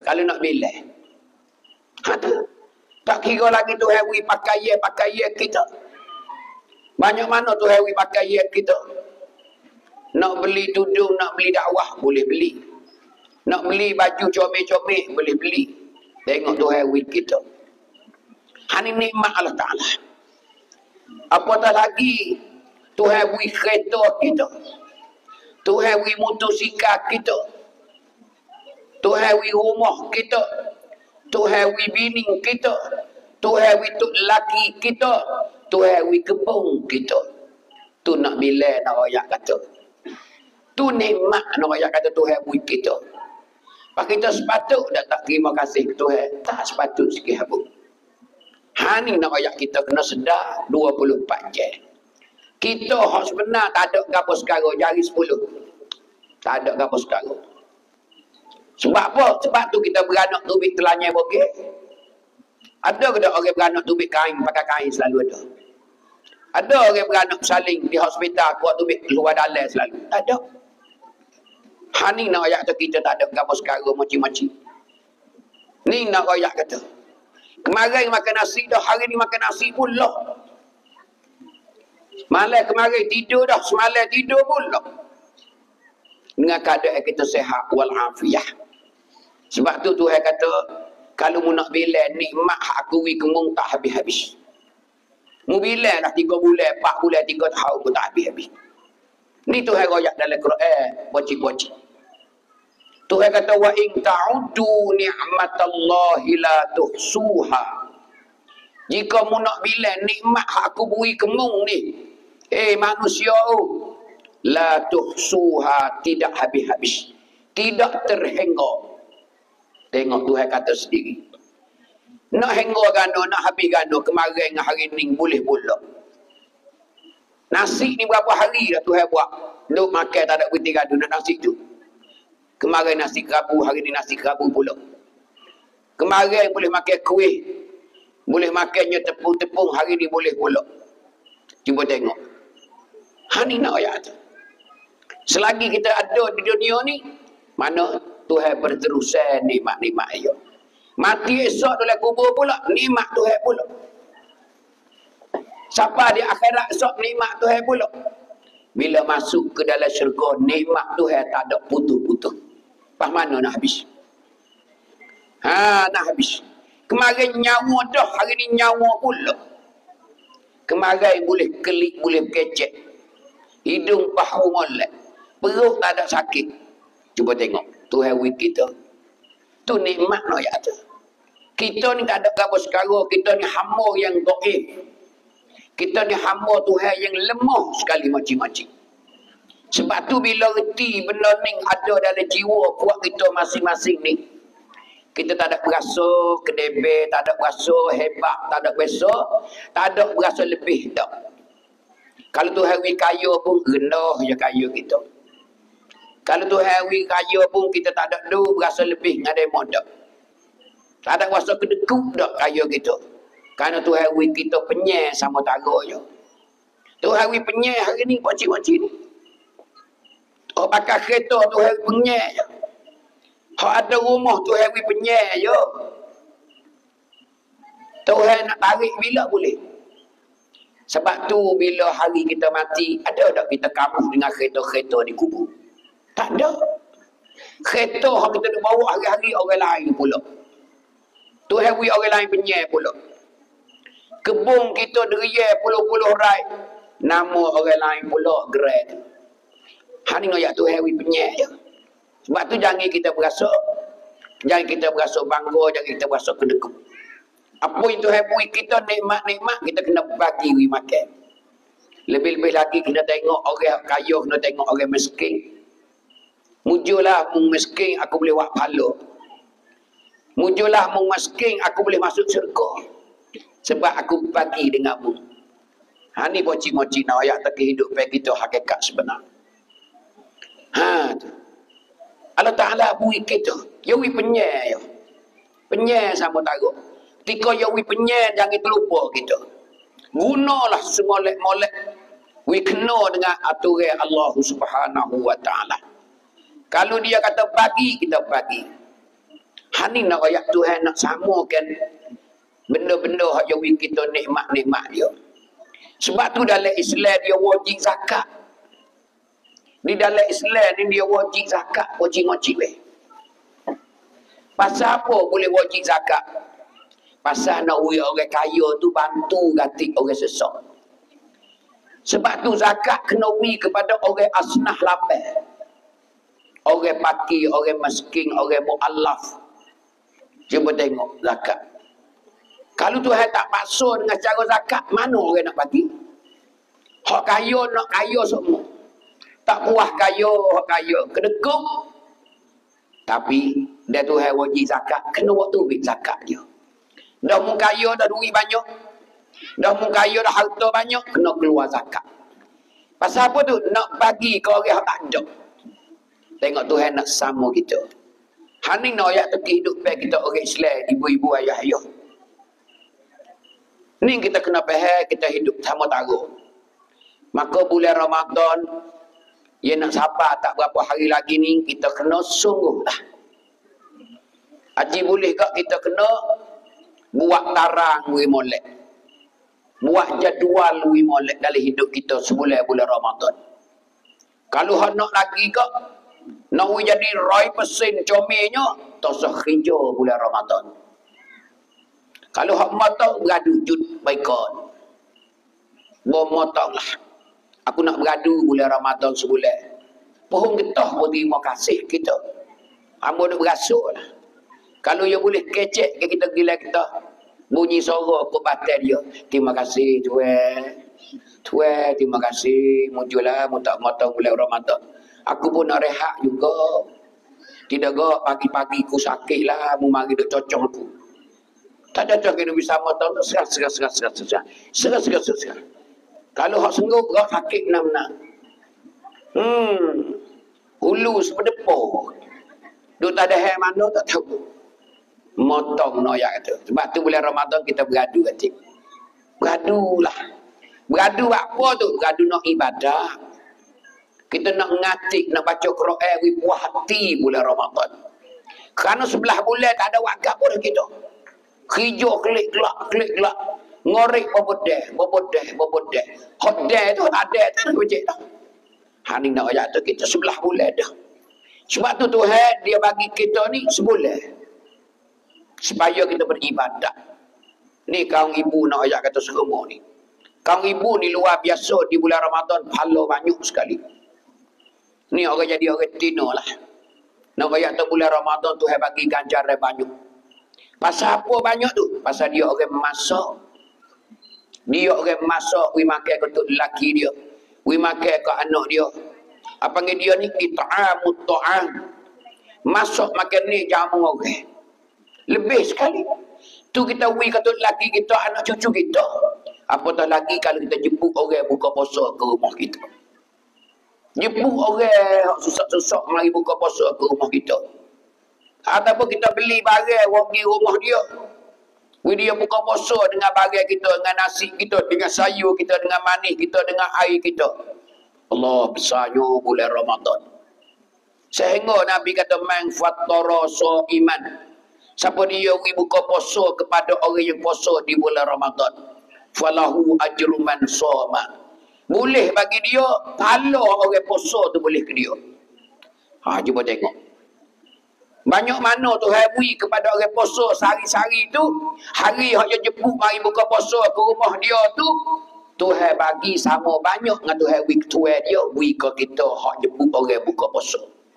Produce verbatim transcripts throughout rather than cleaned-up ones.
Kalau nak bila. Ha tu. Tak kira lagi tu hewi pakai ye pakai ye kita. Banyak mana tu hewi pakai ye kita. Nak beli tudung, nak beli dakwah boleh beli. Nak beli baju comel-comel boleh beli. Tengok tu hewi kita. Hani nikmat Allah Taala. Apatah lagi tu hewi kereta kita. Tu hewi motosikal kita. Tu hewi rumah kita. Tu hewi bini kita. Tu hewi tuk laki kita. Tu hewi kebun kita. Tu nak bila nak rakyat kata. Tu nikmat nak rakyat kata tu hewi kita. Pak kita sepatut dah tak terima kasih ke Tuhan. Tak sepatut sikit habuk. Ha ni nak rakyat kita kena sedar dua puluh empat jam. Kita hak sebenar tak ada gapo sekarang jari sepuluh. Tak ada gapo sekarang. Sebab apa? Sebab tu kita beranak tubik telanyai bokeh. Ada ke tak orang beranak tubik kain, pakai kain selalu ada. Ada orang beranak saling di hospital kuat tubik keluar dalam selalu. Tak ada. Ha ni nak rakyat kita tak ada gapo sekarang macam-macam. Ni nak rakyat kata. Kemarin makan nasi dah, hari ni makan nasi pula. Malam kemarin tidur dah, semalam tidur pula. Dengan keadaan kita sihat walafiat. Sebab tu Tuhan kata, kalau mu nak bilang nikmat hak aku wi kemung tak habis-habis. Mu bilang dah tiga bulan, empat bulan, tiga tahun pun tak habis-habis. Ni Tuhan royak dalam Quran, bocik-bocik. Tuhan kata, wa in ta'uddu ni'matallahi la tuhsuha. Jika mu nak bilang nikmat hak aku beri kemung ni, eh manusia oh, la tuhsuha, tidak habis-habis, tidak terhingga. Tengok Tuhan kata sendiri. Nak hingga gano, nak habis gano, kemarin dengan hari ni boleh pula. Nasi ni berapa hari dah Tuhan buat. Duk makan tak ada putih gado nak nasi tu. Kemarin nasi kerabu, hari ni nasi kerabu pula. Kemarin boleh makan kuih, boleh makannya tepung-tepung, hari ni boleh pula. Cuba tengok. Ha ni nak ayat tu. Selagi kita ada di dunia ni, mana Tuhan berterusan nikmat-nikmat dia. Mati esok dalam kubur pula, nikmat Tuhan pula. Siapa di akhirat esok, nikmat Tuhan pula. Bila masuk ke dalam syurga, nikmat Tuhan tak ada putus-putus. Pas mana nak habis? Ha, nak habis. Kemarin nyawa dah, hari ni nyawa pula. Kemarin boleh kelik, boleh kecek. Hidung pahu molek. Perut tak ada sakit. Cuba tengok. Tuhan wik kita. Tu nikmat no ya tu. Kita ni tak ada apa sekarang. Kita ni hamba yang dhaif. Kita ni hamba Tuhan yang lemah sekali macam-macam. Sebab tu bila reti benda ni ada dalam jiwa puak kita masing-masing ni. Kita tak ada berasa kedebel, tak ada berasa hebat, tak ada berasa, tak ada berasa lebih dah. Kalau Tuhan wik kaya pun rendah je kaya kita. Kalau Tuhan wik kaya pun kita tak ada du berasa lebih dengan demo dah. Tak ada berasa kedekut dah kaya kita. Kerana Tuhan wik kita penyai sama taga je. Tuhan wik penyai hari ni pacik-pacik ni. Oh pakai kereta Tuhan wik penyai je. Hak ada rumah Tuhan wik penyai je. Tuhan nak tarik bila boleh. Sebab tu bila hari kita mati, ada tak kita kabuh dengan kereta-kereta di kubur? Tak ada. Kereta yang kita nak bawa hari-hari orang lain pula. Tuhan wik orang lain penyai pula. Kebun kita deriai puluh-puluh rai. Nama orang lain pula gerai tu. Ha ni ayat Tuhan wik penyai je. Sebab tu jangan kita berasa. Jangan kita berasa bangga, jangan kita berasa kedekut. Apa yang Tuhan beri kita nikmat-nikmat, kita kena bagi wik makan. Lebih-lebih lagi kita tengok orang kaya, kena tengok orang miskin. Mujurlah mung miskin, aku boleh buat pahala. Mujurlah mung miskin, aku boleh masuk syurga. Sebab aku bagi denganmu. Ha ni moci-moci nak ayat tak kehidupan kita hakikat sebenar. Ha tu. Allah Ta'ala bui kita. Ya wi penyai ya. Penyai sama taruh. Ketika ya wi penyai jangan terlupa kita. Gunalah semolek-molek. Wi kena dengan aturan Allah Subhanahu wa Ta'ala. Kalau dia kata bagi, kita bagi. Hani nak ayat Tuhan nak samakan benda-benda hak jawi kita nikmat-nikmat dia. Sebab tu dalam Islam dia wajib zakat. Di dalam Islam ni dia wajib zakat, wajib-wajib weh. Pasal apa boleh wajib zakat? Pasal nak ui orang kaya tu bantu ganti orang sesak. Sebab tu zakat kena ui kepada orang asnah lapar. Orang fakir, orang miskin, orang mu'allaf. Cuba tengok zakat. Kalau Tuhan tak paksa dengan cara zakat, mana orang nak bagi? Hak kaya nak kaya semua. Tak puas kaya, hak kaya. Kedekut. Tapi, dia Tuhan wajib zakat, kena waktu ambil zakat dia. Dah mu kaya, dah duit banyak. Dah mu kaya, dah harta banyak, kena keluar zakat. Pasal apa tu? Nak bagi ke orang yang tak ada. Tengok Tuhan nak sama kita. Hani nak ayat tu kehidupan kita orang Islam, ibu-ibu, ayah-ayah. Ni kita kena faham, kita hidup sama taruh. Maka bulan Ramadan, ia nak sabar tak berapa hari lagi ni, kita kena sungguh lah. Haji boleh tak kita kena buat tarang wi molek. Buat jadual wi molek dalam hidup kita sebulan bulan Ramadan. Kalau hak nak lagi kak, nak wi jadi roy persen comelnya, tosah kerja bulan Ramadan. Kalau hak mata beradu jud baikon. Bom motong lah. Aku nak beradu bulan Ramadan sebulan. Pohon getah pun terima kasih kita. Amba nak berasuk lah. Kalau dia boleh kecek ke kita gila kita. Bunyi suara ke batin dia. Terima kasih tuan. Tuan terima kasih. Muncullah mutak motong bulan Ramadan. Aku pun nak rehat juga. Tidak gak pagi-pagi ku sakit lah. Mu mari duk cocok aku. Tak ada cocok kita bisa motong tu. Serah, serah, serah, serah, serah. Serah, serah, serah, serah. Kalau hak senggup, hak sakit nak-nak. Hmm. Hulu sepedepoh. Duk tak ada hal mana, tak tahu. Motong noyak tu. Sebab tu bulan Ramadan kita beradu kata. Beradu lah. Beradu apa tu? Beradu nak ibadah. Kita nak ngatik, nak baca Quran, puas hati bulan Ramadan. Kerana sebelah bulan tak ada wakaf pun kita. Hijau klik gelak, klik gelak. Ngorek bobodeh, bobodeh, bobodeh. Hodeh tu tak ada, tak ada wajib dah. Hani nak ayat tu kita sebelah bulan dah. Sebab tu Tuhan dia bagi kita ni sebulan. Supaya kita beribadat. Ni kaum ibu nak ayat kata semua ni. Kaum ibu ni luar biasa di bulan Ramadan. Pahala banyak sekali. Ni orang jadi orang tino lah. Nak ayat tu bulan Ramadan Tuhan bagi ganjaran banyak. Pasal apa banyak tu? Pasal dia orang masak. Dia orang masak, we makan ke untuk lelaki dia. We makan ke anak dia. Apa panggil dia ni? It'amut ta'am. Masak makan ni jamu orang. Lebih sekali. Tu kita we ke untuk lelaki kita, anak cucu kita. Apatah lagi kalau kita jemput orang buka puasa ke rumah kita. Jemput orang susah-susah mari buka puasa ke rumah kita. Ataupun kita beli barang pergi rumah dia. Dia buka puasa dengan barang kita, dengan nasi kita, dengan sayur kita, dengan manis kita, dengan air kita. Allah besarnya bulan Ramadan. Sehingga Nabi kata man fattara iman. Siapa dia yang buka puasa kepada orang yang puasa di bulan Ramadan, falahu ajru man shoma. Boleh bagi dia pahala orang puasa tu boleh ke dia. Ha, cuba tengok. Banyak mana tu habui kepada orang puasa sehari-hari tu, hari hak dia jemput mari buka puasa ke rumah dia tu, Tuhan bagi sama banyak dengan Tuhan wi ketua dia, wi ke kita hak jemput orang buka puasa.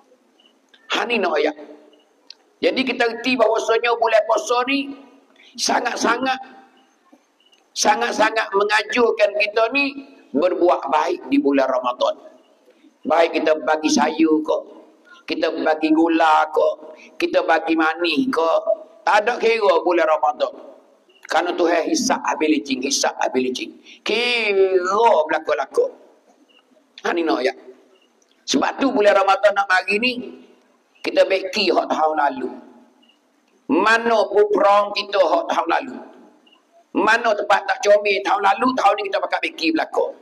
Ha ni nak ayat. Jadi kita reti bahawasanya bulan puasa ni sangat-sangat sangat-sangat mengajukan kita ni berbuat baik di bulan Ramadan. Baik kita bagi sayur ke, kita bagi gula ke, kita bagi manis ke, tak ada kira bulan Ramadan. Kerana Tuhan hisap habis licin, hisap habis licin. Kira berlaku-laku. Ha ni nak ayat. Sebab tu bulan Ramadan nak mari ni, kita beki hak tahun lalu. Mana puprong kita hak tahun lalu. Mana tempat tak comel tahun lalu, tahun ni kita pakai beki berlaku.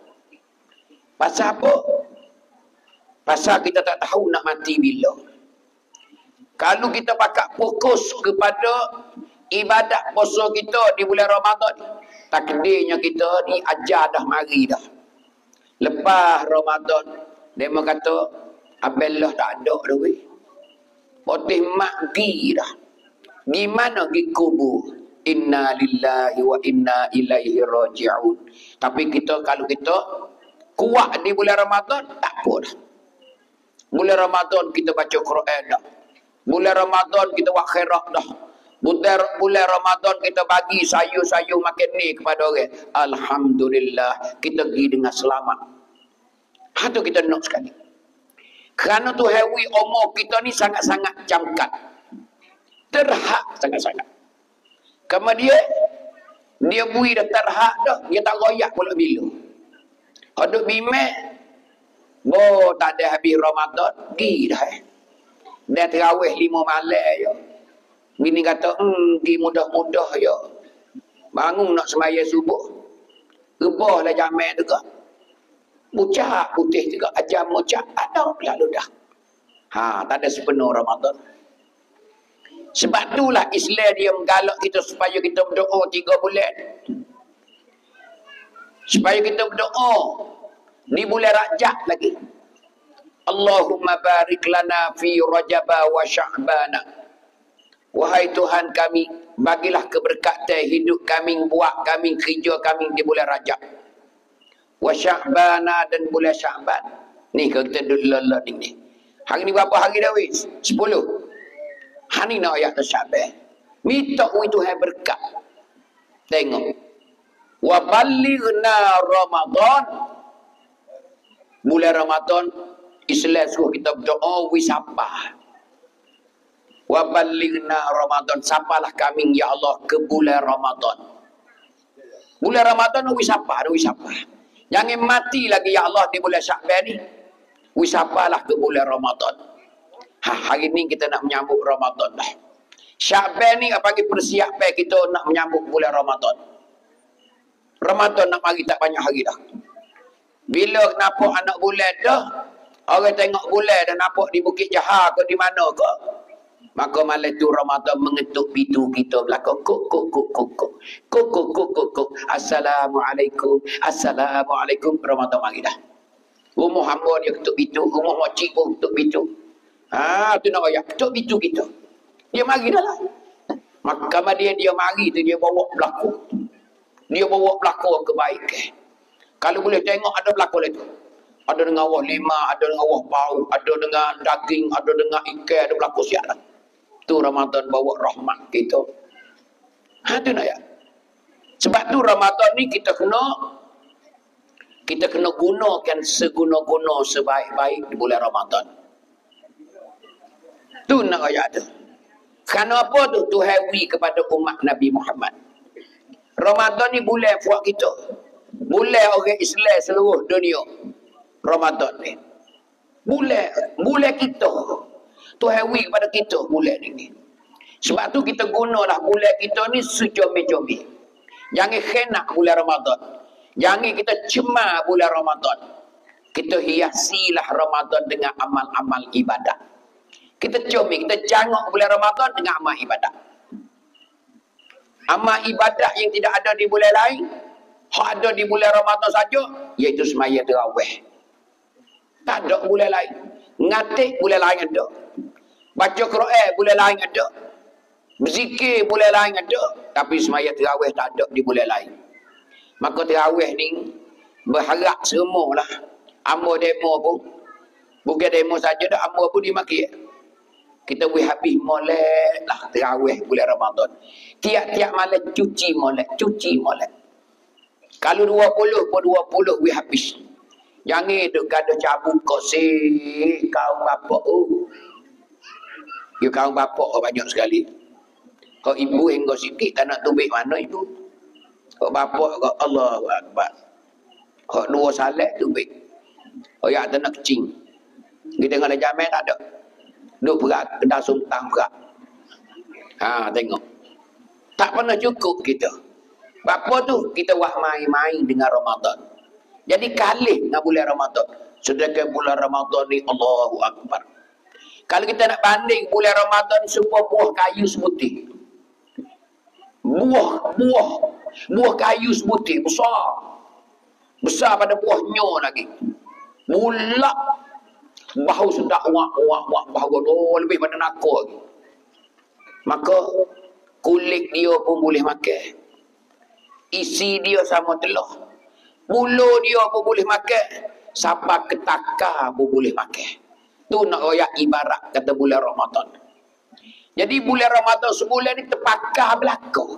Pasal apa? Pasal kita tak tahu nak mati bila. Kalau kita pakai fokus kepada ibadat puasa kita di bulan Ramadan, takdirnya kita ni ajar dah mari dah. Lepas Ramadan, dia kata, Abellah tak ada dah weh. Potih mak gi dah. Gimana gi kubur? Inna lillahi wa inna ilaihi raji'un. Tapi kita kalau kita kuat di bulan Ramadan, tak apa dah. Bulan Ramadan kita baca Quran dah. Bulan Ramadan kita buat khairat dah. Bulan, bulan Ramadan kita bagi sayur-sayur makan ni kepada orang. Alhamdulillah, kita pergi dengan selamat. Itu kita nak sekali. Kerana tu hewi umur kita ni sangat-sangat camkat. Terhak sangat-sangat. Kemudian, dia bui dah terhak dah. Dia tak royak pula bila. Hadut bimek, bo tak ada habis Ramadan, pergi dah eh. Dia terawih lima malam je. Bini kata, hmm, pergi mudah-mudah je. Bangun nak semaya subuh. Rebah lah jamek juga. Mucak putih juga. Ajam mucak. Ada lalu dah. Ha, tak ada sepenuh Ramadan. Sebab itulah Islam dia menggalak kita supaya kita berdoa tiga bulan. Supaya kita berdoa di bulan Rajab lagi. Allahumma barik lana fi Rajaba wa Sya'bana. Wahai Tuhan kami, bagilah keberkatan hidup kami, buat kami, kerja kami di bulan Rajab. Wa Sya'bana dan bulan Sya'ban. Ni kalau kita duduk lelah ni. Hari ni berapa hari dah wis? Sepuluh. Hari ni nak ayat Sya'ban. Minta Tuhan berkat. Tengok. Wa balighna Ramadan. Bulan Ramadan Islam suruh kita berdoa wisapa. Wa balighna Ramadan, sapalah kami ya Allah ke bulan Ramadan. Bulan Ramadan wisapa, ada wisapa. Jangan mati lagi ya Allah di bulan Sya'ban ni. Wisapalah ke bulan Ramadan. Ha, hari ni kita nak menyambut Ramadan dah. Sya'ban ni apa panggil persiapan kita nak menyambut bulan Ramadan. Ramadan nak mari tak banyak hari dah. Bila nampak anak bulan dah, orang tengok bulan dah nampak di Bukit Jahar ke di mana ke, maka malam tu Ramadan mengetuk pintu kita belakang. Kuk, kuk, kuk, kuk, kuk. Kuk, kuk, kuk, kuk, kuk. Assalamualaikum. Assalamualaikum. Ramadan mari dah. Rumah hamba dia ketuk pintu. Rumah makcik pun ketuk pintu. Ha, tu nak ayat. Ketuk pintu kita. Dia mari dah lah. Maka dia dia mari tu dia bawa berlaku. Dia bawa berlaku kebaikan. Kalau boleh tengok ada berlaku itu. Ada dengan wah lima, ada dengan wah bau, ada dengan daging, ada dengan ikan, ada berlaku siap lah. Tu Ramadan bawa rahmat kita. Ha tu nak ya. Sebab tu Ramadan ni kita kena kita kena gunakan seguna-guna sebaik-baik di bulan Ramadan. Tu nak ayat tu. Kerana apa tu? Tu hawi kepada umat Nabi Muhammad. Ramadan ni bulan buat kita. Bulan orang Islam seluruh dunia. Ramadan ni. Bulan bulan kita. Tu hawi kepada kita bulan ni. Sebab tu kita gunalah bulan kita ni secomel-comel. Jangan khenak bulan Ramadan. Jangan kita cemar bulan Ramadan. Kita hiasilah Ramadan dengan amal-amal ibadat. Kita comel, kita jangok bulan Ramadan dengan amal ibadat. Amal ibadat yang tidak ada di bulan lain, hak ada di bulan Ramadan saja, iaitu semaya tarawih. Tak ada bulan lain. Ngatik bulan lain ada. Baca Quran bulan lain ada. Berzikir bulan lain ada. Tapi semaya tarawih tak ada di bulan lain. Maka tarawih ni berharap semualah. Ambo demo pun. Bukan demo saja dah, ambo pun dimaki. Kita boleh habis molek lah tarawih bulan Ramadan. Tiap-tiap malam cuci molek, cuci molek. Kalau dua puluh pun dua puluh we habis. Jangan duk gaduh cabut kau si kaum bapak oh. You kaum bapak oh, banyak sekali. Kau ibu yang kau sikit tak nak tubik mana ibu. Kau bapak kau Allahu Akbar. Kau dua salat tubik. Oh ya tak nak kecing. Kita dengan jamin tak ada. Duk berat, kena suntang berat. Ha, tengok. Tak pernah cukup kita. Apa tu? Kita buat main-main dengan Ramadan. Jadi kalih dengan bulan Ramadan. Sedangkan bulan Ramadan ni Allahu Akbar. Kalau kita nak banding bulan Ramadan semua buah kayu sebutir. Buah, buah, buah kayu sebutir besar. Besar pada buah nyo lagi. Mulak bau sedap wak wak wak bau oh, lebih pada nakor. Maka kulit dia pun boleh makan. Isi dia sama telur. Bulu dia pun boleh makan. Sampai ketaka pun boleh makan. Tu nak royak ibarat kata bulan Ramadan. Jadi bulan Ramadan sebulan ni terpakar berlaku.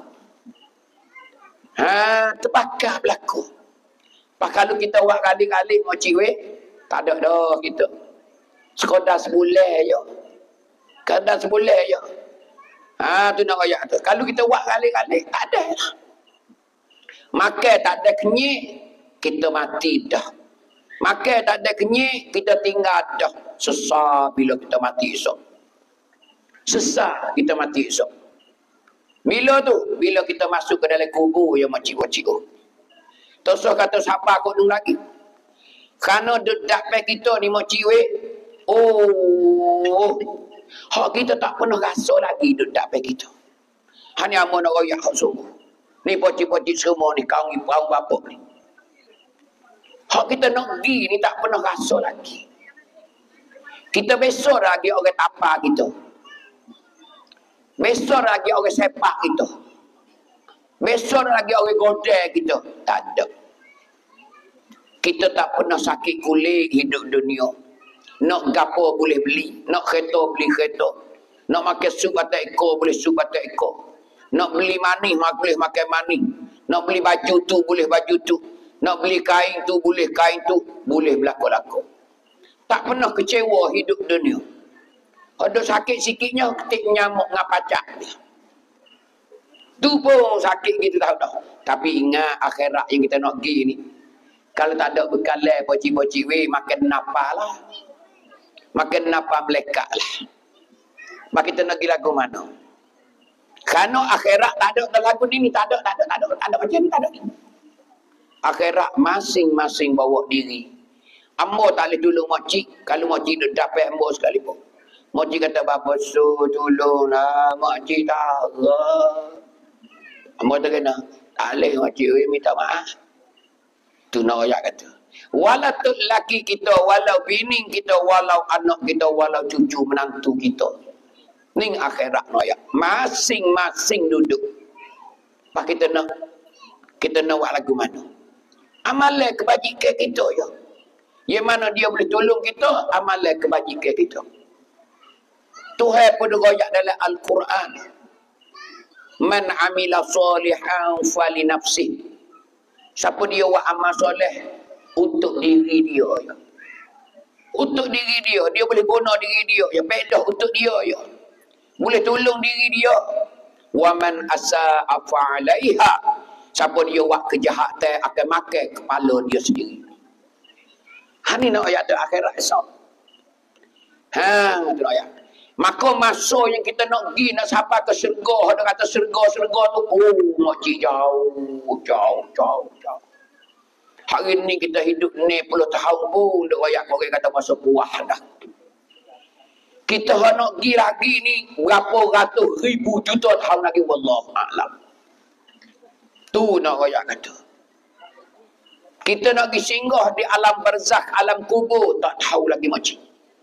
Ha, terpakar berlaku. Pak kalau kita buat kali-kali mau ciwek, tak ada dah kita. Sekadar sebulan je. Sekadar sebulan je. Ha, tu nak royak tu. Kalau kita buat kali-kali, tak ada lah. Makan tak ada kenyik, kita mati dah. Makan tak ada kenyik, kita tinggal dah. Sesar bila kita mati esok. Sesar kita mati esok. Bila tu? Bila kita masuk ke dalam kubur yang macik-macik. Tosoh kata siapa kau dulu lagi. Kerana dedak pek kita ni macik-wek. Oh. Hak kita tak pernah rasa lagi dedak pek kita. Hanya amun nak royak hak sungguh. Ni pocik-pocik semua ni, kaum ibu, kaum bapa ni. Hak kita nak pergi ni tak pernah rasa lagi. Kita besok lagi orang tapa kita. Besok lagi orang sepak kita. Besok lagi orang godek kita. Tak ada. Kita tak pernah sakit kulit hidup dunia. Nak gapo boleh beli. Nak kereta beli kereta. Nak makan sup atas ekor boleh sup atas ekor. Nak beli manis boleh makan manis. Nak beli baju tu boleh baju tu. Nak beli kain tu boleh kain tu. Boleh berlaku-laku. Tak pernah kecewa hidup dunia. Ada sakit sikitnya ketik nyamuk dengan pacak dia. Tu pun sakit kita tahu dah. Tapi ingat akhirat yang kita nak pergi ni. Kalau tak ada bekalan pocik-pocik weh, makan napa lah. Makan napa melekat lah. Maka kita nak pergi lagu mana? Kerana akhirat tak ada dalam lagu ni, tak ada, tak ada, tak ada, tak ada macam ni, tak ada. Akhirat masing-masing bawa diri. Ambo tak boleh tolong makcik. Kalau makcik dah dapat ambo sekalipun. Makcik kata, bapa su tolonglah. Makcik tak. Ambo tak kena. Tak boleh makcik minta maaf. Tu nak royak kata. Walau tu laki kita, walau bini kita, walau anak kita, walau cucu menantu kita. Ni akhirat royak. Masing-masing duduk. Pak kita nak. Kita nak buat lagu mana? Amalan kebajikan kita ya. Yang mana dia boleh tolong kita, amalan kebajikan kita. Tuhan pun royak dalam Al-Quran. Man amila salihan fali nafsih. Siapa dia buat amal soleh untuk diri dia ya. Untuk diri dia, dia boleh guna diri dia ya, pedah untuk dia ya. Boleh tolong diri dia. Wa man asa'a fa'alaiha. Siapa dia buat kejahatan akan makan kepala dia sendiri. Ha ni nak ayat tu akhirat esok. Ha tu ayat. Maka masa yang kita nak pergi nak sampai ke syurga, ada kata syurga-syurga tu oh makcik jauh, jauh, jauh, jauh. Hari ni kita hidup ni puluh tahun pun dak ayat orang kata masa buah dah. Kita nak pergi lagi ni berapa ratus ribu juta tahun lagi wallahu a'lam. Tu nak ayat kata. Kita nak pergi singgah di alam barzakh, alam kubur, tak tahu lagi macam.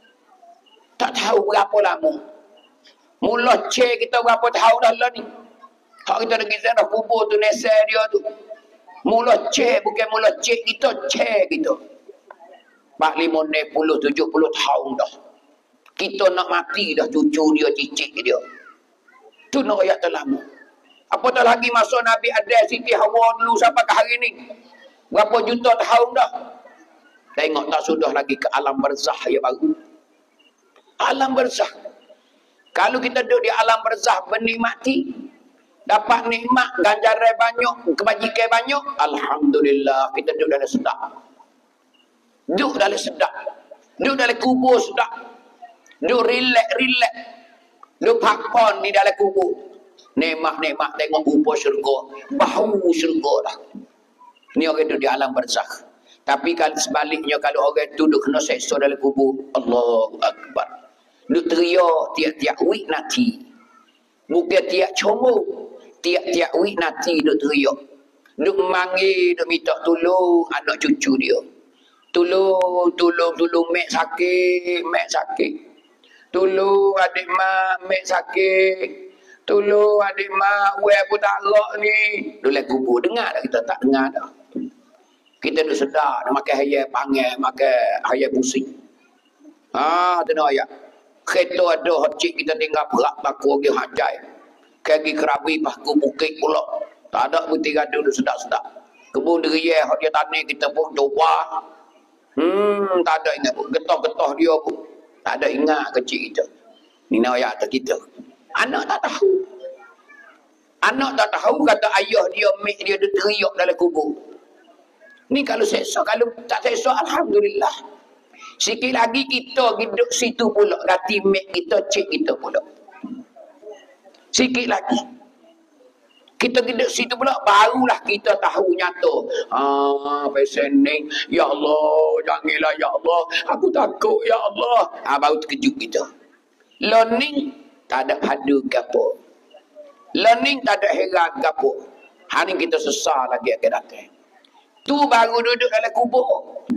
Tak tahu berapa lama. Mula cek kita berapa tahun dah lah ni. Hak kita nak pergi sana kubur tu nesa dia tu. Mula cek, bukan mula cek kita, cek kita. empat puluh, lima puluh, tujuh puluh tahun dah. Kita nak mati dah cucu dia, cicit dia. Tu nak ayat terlama. Apatah lagi masa Nabi ada Siti Hawa dulu sampai ke hari ni. Berapa juta tahun dah. Tengok tak sudah lagi ke alam barzakh yang baru. Alam barzakh. Kalau kita duduk di alam barzakh menikmati, dapat nikmat, ganjaran banyak, kebajikan banyak, alhamdulillah kita duduk dalam sedap. Duduk dalam sedap. Duduk dalam kubur sedap. Duduk relax-relax. Duduk pakpon di dalam kubur. Nikmat-nikmat tengok rupa syurga. Bau syurga dah. Ni orang duduk di alam barzakh. Tapi kalau sebaliknya kalau orang tu duduk kena seksa dalam kubur, Allahu Akbar. Duk teriak tiap-tiap week nanti. Bukan tiap comong. Tiap-tiap week nanti duk teriak. Duk manggil, duk minta tolong anak cucu dia. Tolong, tolong, tolong mek sakit, mek sakit. Tolong adik mak, mek sakit. Tolong adik mak, weh pun tak lok ni. Dulai kubur, dengar tak kita? Tak dengar dah. Kita duk sedar, nak makan hayat panggil, makan hayat pusing. Ah, tu nak ayat. Kereta ada hocik kita tinggal berat baku pergi hajai. Kaki kerabi baku bukit pula. Tak ada putih gaduh duk sedap-sedap. Kebun deriyah hok dia tanah kita pun coba. Hmm, tak ada ingat pun. Getah-getah dia pun. Tak ada ingat kecil kita. Ni nak ayat atas kita. Anak tak tahu. Anak tak tahu kata ayah dia, mek dia duk teriak dalam kubur. Ni kalau seksa, kalau tak seksa, alhamdulillah. Sikit lagi kita hidup situ pula. Gati mek kita, cik kita pula. Sikit lagi. Kita hidup situ pula, barulah kita tahu nyata. Ah, pesen ni, ya Allah, janganlah ya Allah. Aku takut ya Allah. Ah, baru terkejut kita. Learning, tak ada hadu gapo. Learning, tak ada heran gapo. Hari kita sesal lagi akan datang. Tu baru duduk dalam kubur.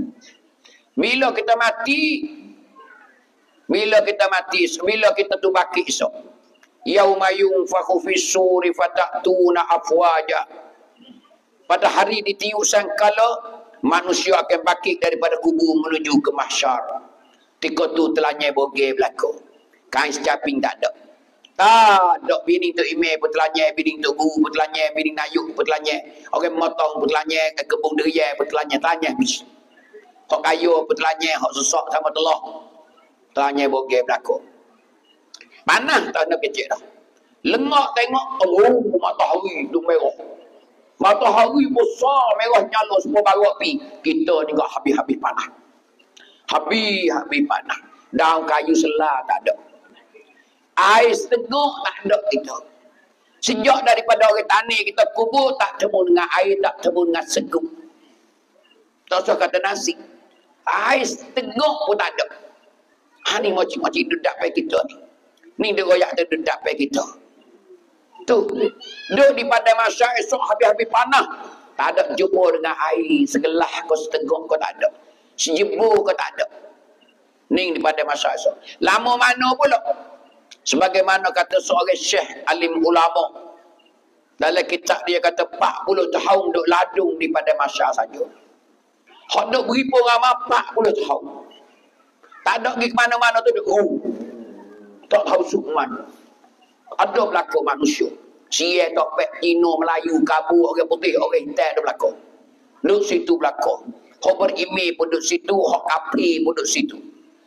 Bila kita mati, bila kita mati, bila kita tu baki esok. Yauma yunfakhu fis-suri fatatuna afwaja. Pada hari ditiup sangkala, manusia akan bangkit daripada kubur menuju ke mahsyar. Ketika tu telanya bogeh berlaku. Kain secaping tak ada. Tak ada bini tu email pun telanya, bini tu guru pun telanya, bini nayuk pun telanya. Orang motong pun telanya, ke kebun deriyah pun telanya, telanya habis. Hak kayu pun telanya, hak susah sama telah. Telanya bogeh berlaku. Panas tak nak kecil dah. Lengak tengok, oh matahari tu merah. Matahari besar, merah nyala semua baru api. Kita ni kak habis-habis panas. Habis-habis panas. Daun kayu selah tak ada. Air setengah tak ada kita. Sejak daripada orang tani kita kubur, tak temu dengan air, tak temu dengan segup. Tak usah kata nasi. Air setengah pun tak ada. Ha ni moci-moci dedak pai kita ni. Ni dia royak tu dedak pai kita. Tu. Duduk di pada masa esok habis-habis panas. Tak ada jumpa dengan air. Segelah kau setengah kau tak ada. Sejebu kau tak ada. Ni di pada masa esok. Lama mana pula? Sebagaimana kata seorang syekh alim ulama. Dalam kitab dia kata empat puluh tahun duk ladung di pada masa saja. Hak duk beribu ramai empat puluh tahun. Tak ada pergi ke mana-mana tu duk. Oh. Tak tahu sukman. Ada berlaku manusia. Sia topek Cina, Melayu, Kabu, orang putih, orang hitam ada berlaku. Duk situ berlaku. Hak berimeh pun duk situ, hak kapri pun duk situ.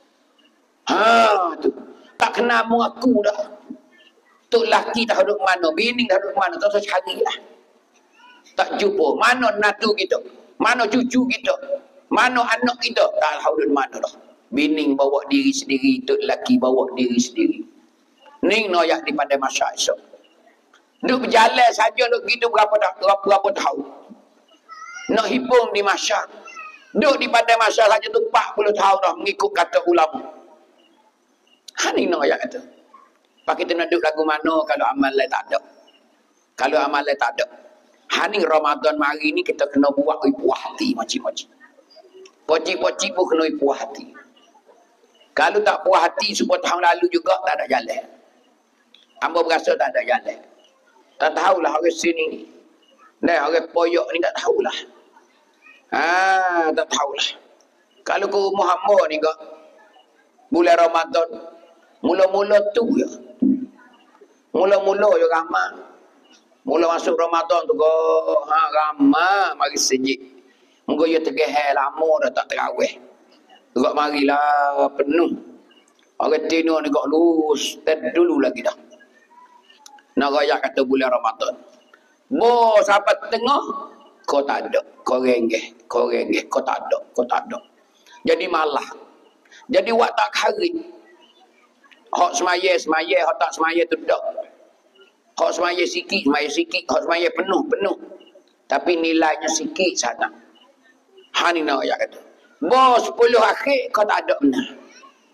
Ha tu. Tak kenal mu aku dah. Tok laki tak duduk mana, bini tak duduk mana, tak usah cari lah. Tak jumpa. Mana natu kita? Mana cucu kita? Mana anak kita? Tak tahu duduk mana dah. Bini bawa diri sendiri, tok laki bawa diri sendiri. Ni noyak di pada masa esok. Duk berjalan saja duk gitu berapa dah, berapa, berapa tahun. Nak hitung di masa. Duk di pada masa saja tu empat puluh tahun dah mengikut kata ulama. Ha ni nak ayat kata. Pak kita nak duduk lagu mana kalau amal lain tak ada. Kalau amal lain tak ada. Ha ni Ramadan mari ni kita kena buat puas hati macam-macam. Pocik-pocik pun kena puas hati. Kalau tak puas hati sepuluh tahun lalu juga tak ada jalan. Hamba berasa tak ada jalan. Tak tahulah orang sini ni. Nah, orang poyok ni tak tahulah. Ah, tak tahulah. Kalau ke rumah hamba ni kak bulan Ramadan mula-mula tu ya. Mula-mula ya ramai. Mula masuk Ramadan tu kok ha ramai mari sejik. Munggo ya tegeh lama dah tak terawih. Kok marilah penuh. Orang tino ni kok lus dan dulu lagi dah. Nak raya kata bulan Ramadan. Bo sampai tengah kau tak ada. Kau renggeh, kau renggeh, kau tak ada, kau tak ada. Jadi malah. Jadi wak tak hari. Hak semaya, semaya, hak tak semaya tu dak. Hak semaya sikit, semaya sikit, hak semaya penuh, penuh. Tapi nilainya sikit sangat. Ha ni nak ayat kata. Bo sepuluh akhir kau tak ada benar.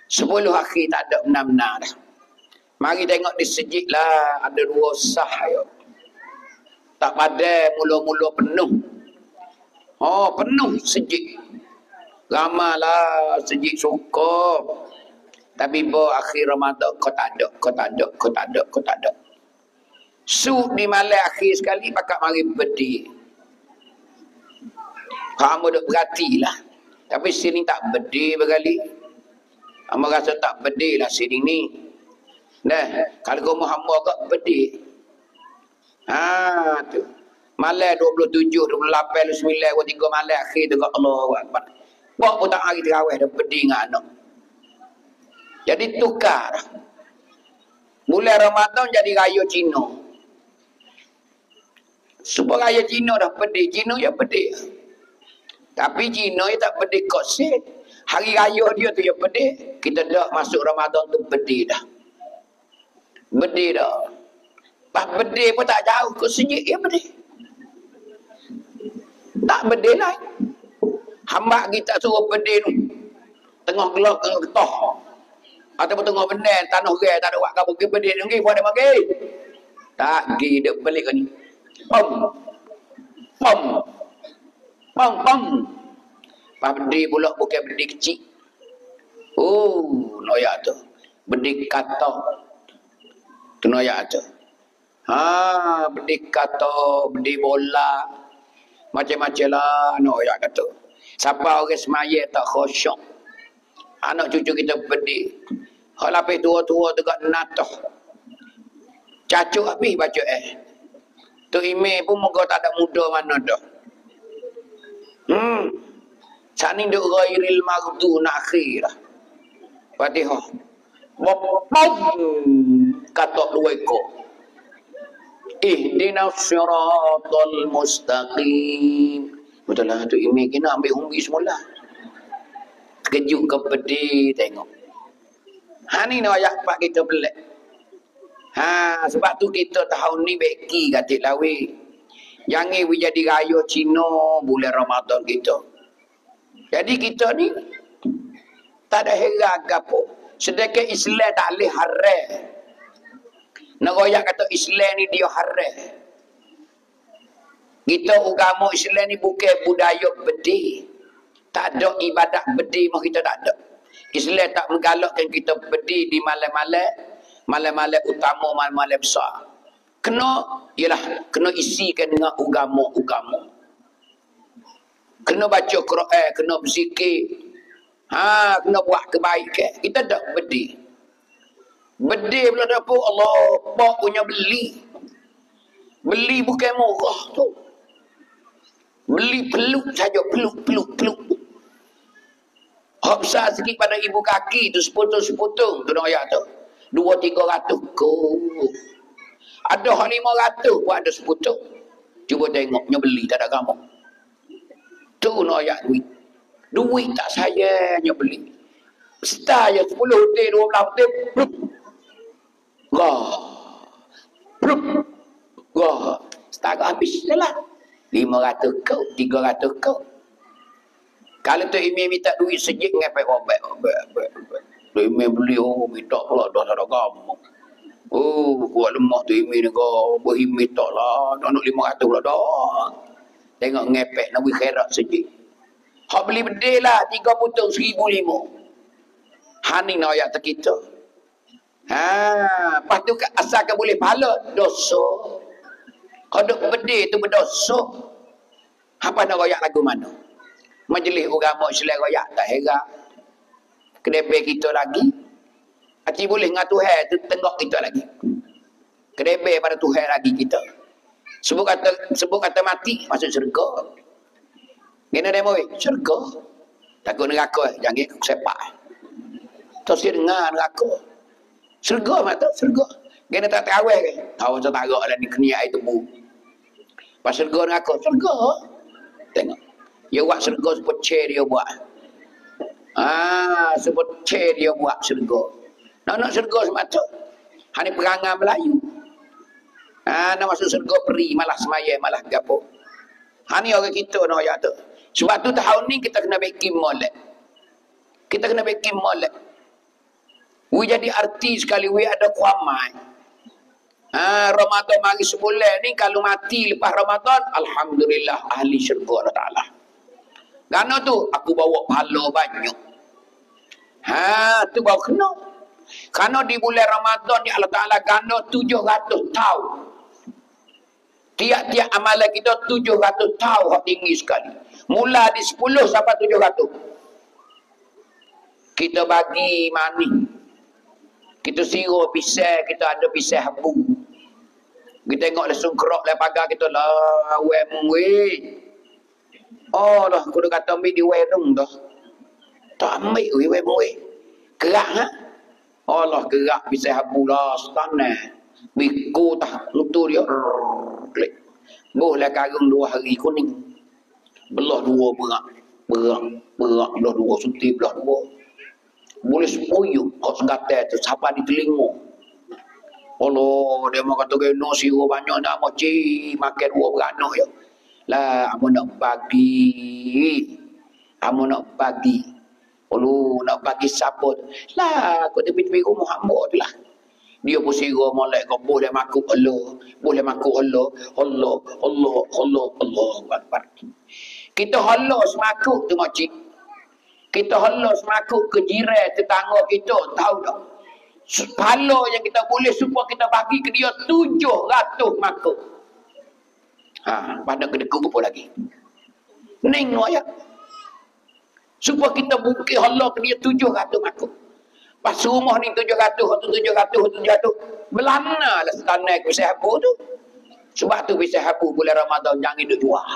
Sepuluh akhir tak ada benar-benar dah. Mari tengok di sejik lah. Ada dua sah yo. Tak pada mula-mula penuh. Oh penuh sejik. Ramalah sejik suka. Tapi bo akhir Ramadan kau tak ada, kau tak ada, kau tak ada, kau tak ada. Su di malam akhir sekali pakak mari berdiri. Kamu duk berhatilah. Tapi sini tak berdiri berkali. Kamu rasa tak berdiri lah sini ni. Nah, kalau kau Muhammad kau berdiri. Ha tu. Malam dua puluh tujuh, dua puluh lapan, dua puluh sembilan, dua puluh tiga malam akhir tu kat Allahu Akbar. Bok pun tak hari terawih dah berdiri dengan anak. Jadi tukar. Bulan Ramadan jadi raya Cina. Sebab raya Cina dah pedih. Cina ya pedih. Tapi Cina ya tak pedih kosek. Hari raya dia tu ya pedih. Kita dah masuk Ramadan tu pedih dah. Pedih dah. Pas pedih pun tak jauh ke sejik ya pedih. Tak pedih lah. Hamba kita suruh pedih tu. Tengah gelap, tengah getah. Ataupun tengah benar, tanah orang tak ada buat kamu pergi pedih ni, buat dia pergi. Tak pergi, dia balik ke ni. Pom. Pom. Pom, pom. Pas pedih pula bukan pedih kecil. Oh, noyak tu. Pedih kata. Tu noyak tu. Ha, pedih kata, pedih bola. Macam-macam lah, noyak kata. Siapa orang semaya tak khusyuk. Anak cucu kita pedih. Hak lapis tua-tua dekat natah. Cacuk habis baca eh. Tu email pun moga tak ada muda mana dah. Hmm. Saat ni duk ghairil maghdu nak akhir dah. Fatihah. Bop kata dua ekor. Ihdinas siratal mustaqim. Betul lah tu email kena ambil umbi semula. Terkejut ke pedih tengok. Ha ni nak ayat pak kita belak. Ha sebab tu kita tahun ni beki katik lawi. Jangan we jadi raya Cina bulan Ramadan kita. Jadi kita ni tak ada heran gapo. Sedangkan Islam tak boleh haram. Nak royak kata Islam ni dia haram. Kita agama Islam ni bukan budaya bedih. Tak ada ibadat bedih mah kita tak ada. Islam tak menggalakkan kita berdiri di malam-malam, malam-malam utama, malam-malam besar. Kena, ialah, kena isikan dengan agama-agama. Kena baca Quran, kena berzikir. Ha, kena buat kebaikan. Kita tak berdiri. Berdiri pula dah pun Allah, Pak punya beli. Beli bukan murah tu. Beli peluk saja, peluk, peluk, peluk. Hak besar sikit pada ibu kaki tu sepotong-sepotong tu nak ayat tu. Dua tiga ratus ko. Ada hak lima ratus pun ada sepotong. Cuba tengok beli tak ada kamu. Tu nak ayat duit. Duit tak saya beli. Star je sepuluh hotel, dua belas hotel. Plup. Wah. Plup. Wah. Star habis lah. lima ratus kau, tiga ratus kau. Kalau tu imam minta duit sejik ngapai obat, obat, obat, obat. Tu imam beli, oh, minta pula dah tak ada kamu. Oh, kuat lemah tu imam ni kau, berhimit tak lah, nak nak lima ratus pula dah. Tengok ngepek, nak beri khairat sejik. Hak beli bedil lah, tiga putung seribu lima. Hani nak ayat kita. Ha, lepas tu asalkan boleh pahala, dosa. Kalau duk bedil tu berdosa. Apa nak royak lagu mana? Majlis agama Islam royak tak heran. Kedai kita lagi. Hati boleh dengan Tuhan tu tenggak kita lagi. Kedai pada Tuhan lagi kita. Sebut kata sebut kata mati masuk syurga. Gena demo weh, syurga. Takut neraka jangan ikut sepak. Terus dia dengar neraka. Syurga mata syurga. Gena tak tarawih ke? Tahu tak tarak lah di keniak itu bu. Pas syurga neraka, syurga. Tengok. Dia buat syurga sebut chair dia buat. Ah, sebut chair dia buat syurga. Nak nak syurga semata. Hani perangai Melayu. Ah, nak masuk syurga peri malah semaya malah gapo. Hani orang kita nak ayat tu. Sebab tu tahun ni kita kena bikin molek. Kita kena bikin molek. We jadi artis sekali, we ada kuamai. Ha, Ramadan mari sebulan ni kalau mati lepas Ramadan, alhamdulillah ahli syurga Allah Taala. Kerana tu aku bawa pahala banyak. Ha, tu bawa kena. Kerana di bulan Ramadan ni Allah Taala ganda tujuh ratus tahun. Tiap-tiap amalan kita tujuh ratus tahun hak tinggi sekali. Mula di sepuluh sampai tujuh ratus. Kita bagi mani. Kita sirup pisau, kita ada pisau habu. Kita tengok langsung kerok lah pagar kita lah. Wem weh. Oh dah, aku dah kata ambil di wedung dah. Tak ambil weh wem weh. Kerak ha? Allah gerak pisau habu lah. Setanah. Biku tak. Lutu dia. Klik. Boleh karung dua hari kuning. Belah dua berak. Berak. Berak. Belah dua suntik. Belah dua. Boleh sepuyuk. Kau segatai tu. Siapa di telinga. Allah. Dia mau kata kena sirup banyak nak moci. Makan dua beranak ya. Lah. Amu nak bagi. Amu nak bagi. Allah. Nak bagi siapa. Lah. Kau tepi-tepi rumah hamba tu lah. Dia pun sira molek kau boleh makuk Allah, boleh makuk Allah, Allah, Allah, Allah, Allah Akbar. Kita halos makuk tu makcik. Kita halos makuk ke jiran tetangga kita, tahu tak? Pahala yang kita boleh supaya kita bagi ke dia tujuh ratus makuk. Ha, pada kedekut apa lagi? Ning no ya. Supaya kita bukti halau ke dia tujuh ratus makuk. Pas rumah ni tujuh ratus, tujuh ratus, tujuh ratus. Belana lah setanai ke pisau habu tu. Sebab tu pisau habu bulan Ramadan jangan duk jual.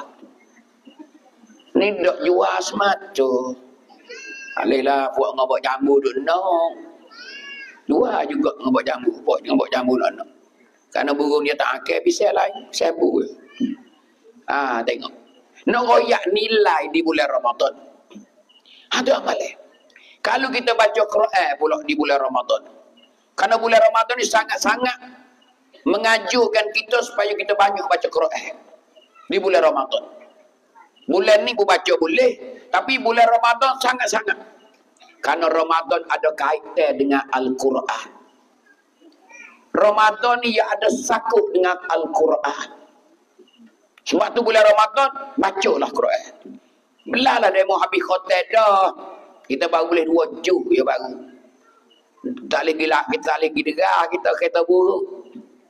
Ni duk jual semata. Alihlah buat ngabak jambu duk nak. Jual juga ngabak jambu. Buat ngabak jambu nak nak. Kerana burung dia tak akal pisau lain. Pisau habu. Ah, tengok. Nak royak nilai di bulan Ramadan. Ada amalnya. Kalau kita baca Quran pula di bulan Ramadan. Karena bulan Ramadan ni sangat-sangat mengajukan kita supaya kita banyak baca Quran. Di bulan Ramadan. Bulan ni pun baca boleh. Tapi bulan Ramadan sangat-sangat. Karena Ramadan ada kaitan dengan Al-Quran. Ramadan ni ia ada sakut dengan Al-Quran. Sebab tu bulan Ramadan, bacalah Quran. Belah lah demo habis khotel dah. Kita baru boleh dua juz ya baru. Tak lagi lah, kita tak lagi derah, kita kata buruk.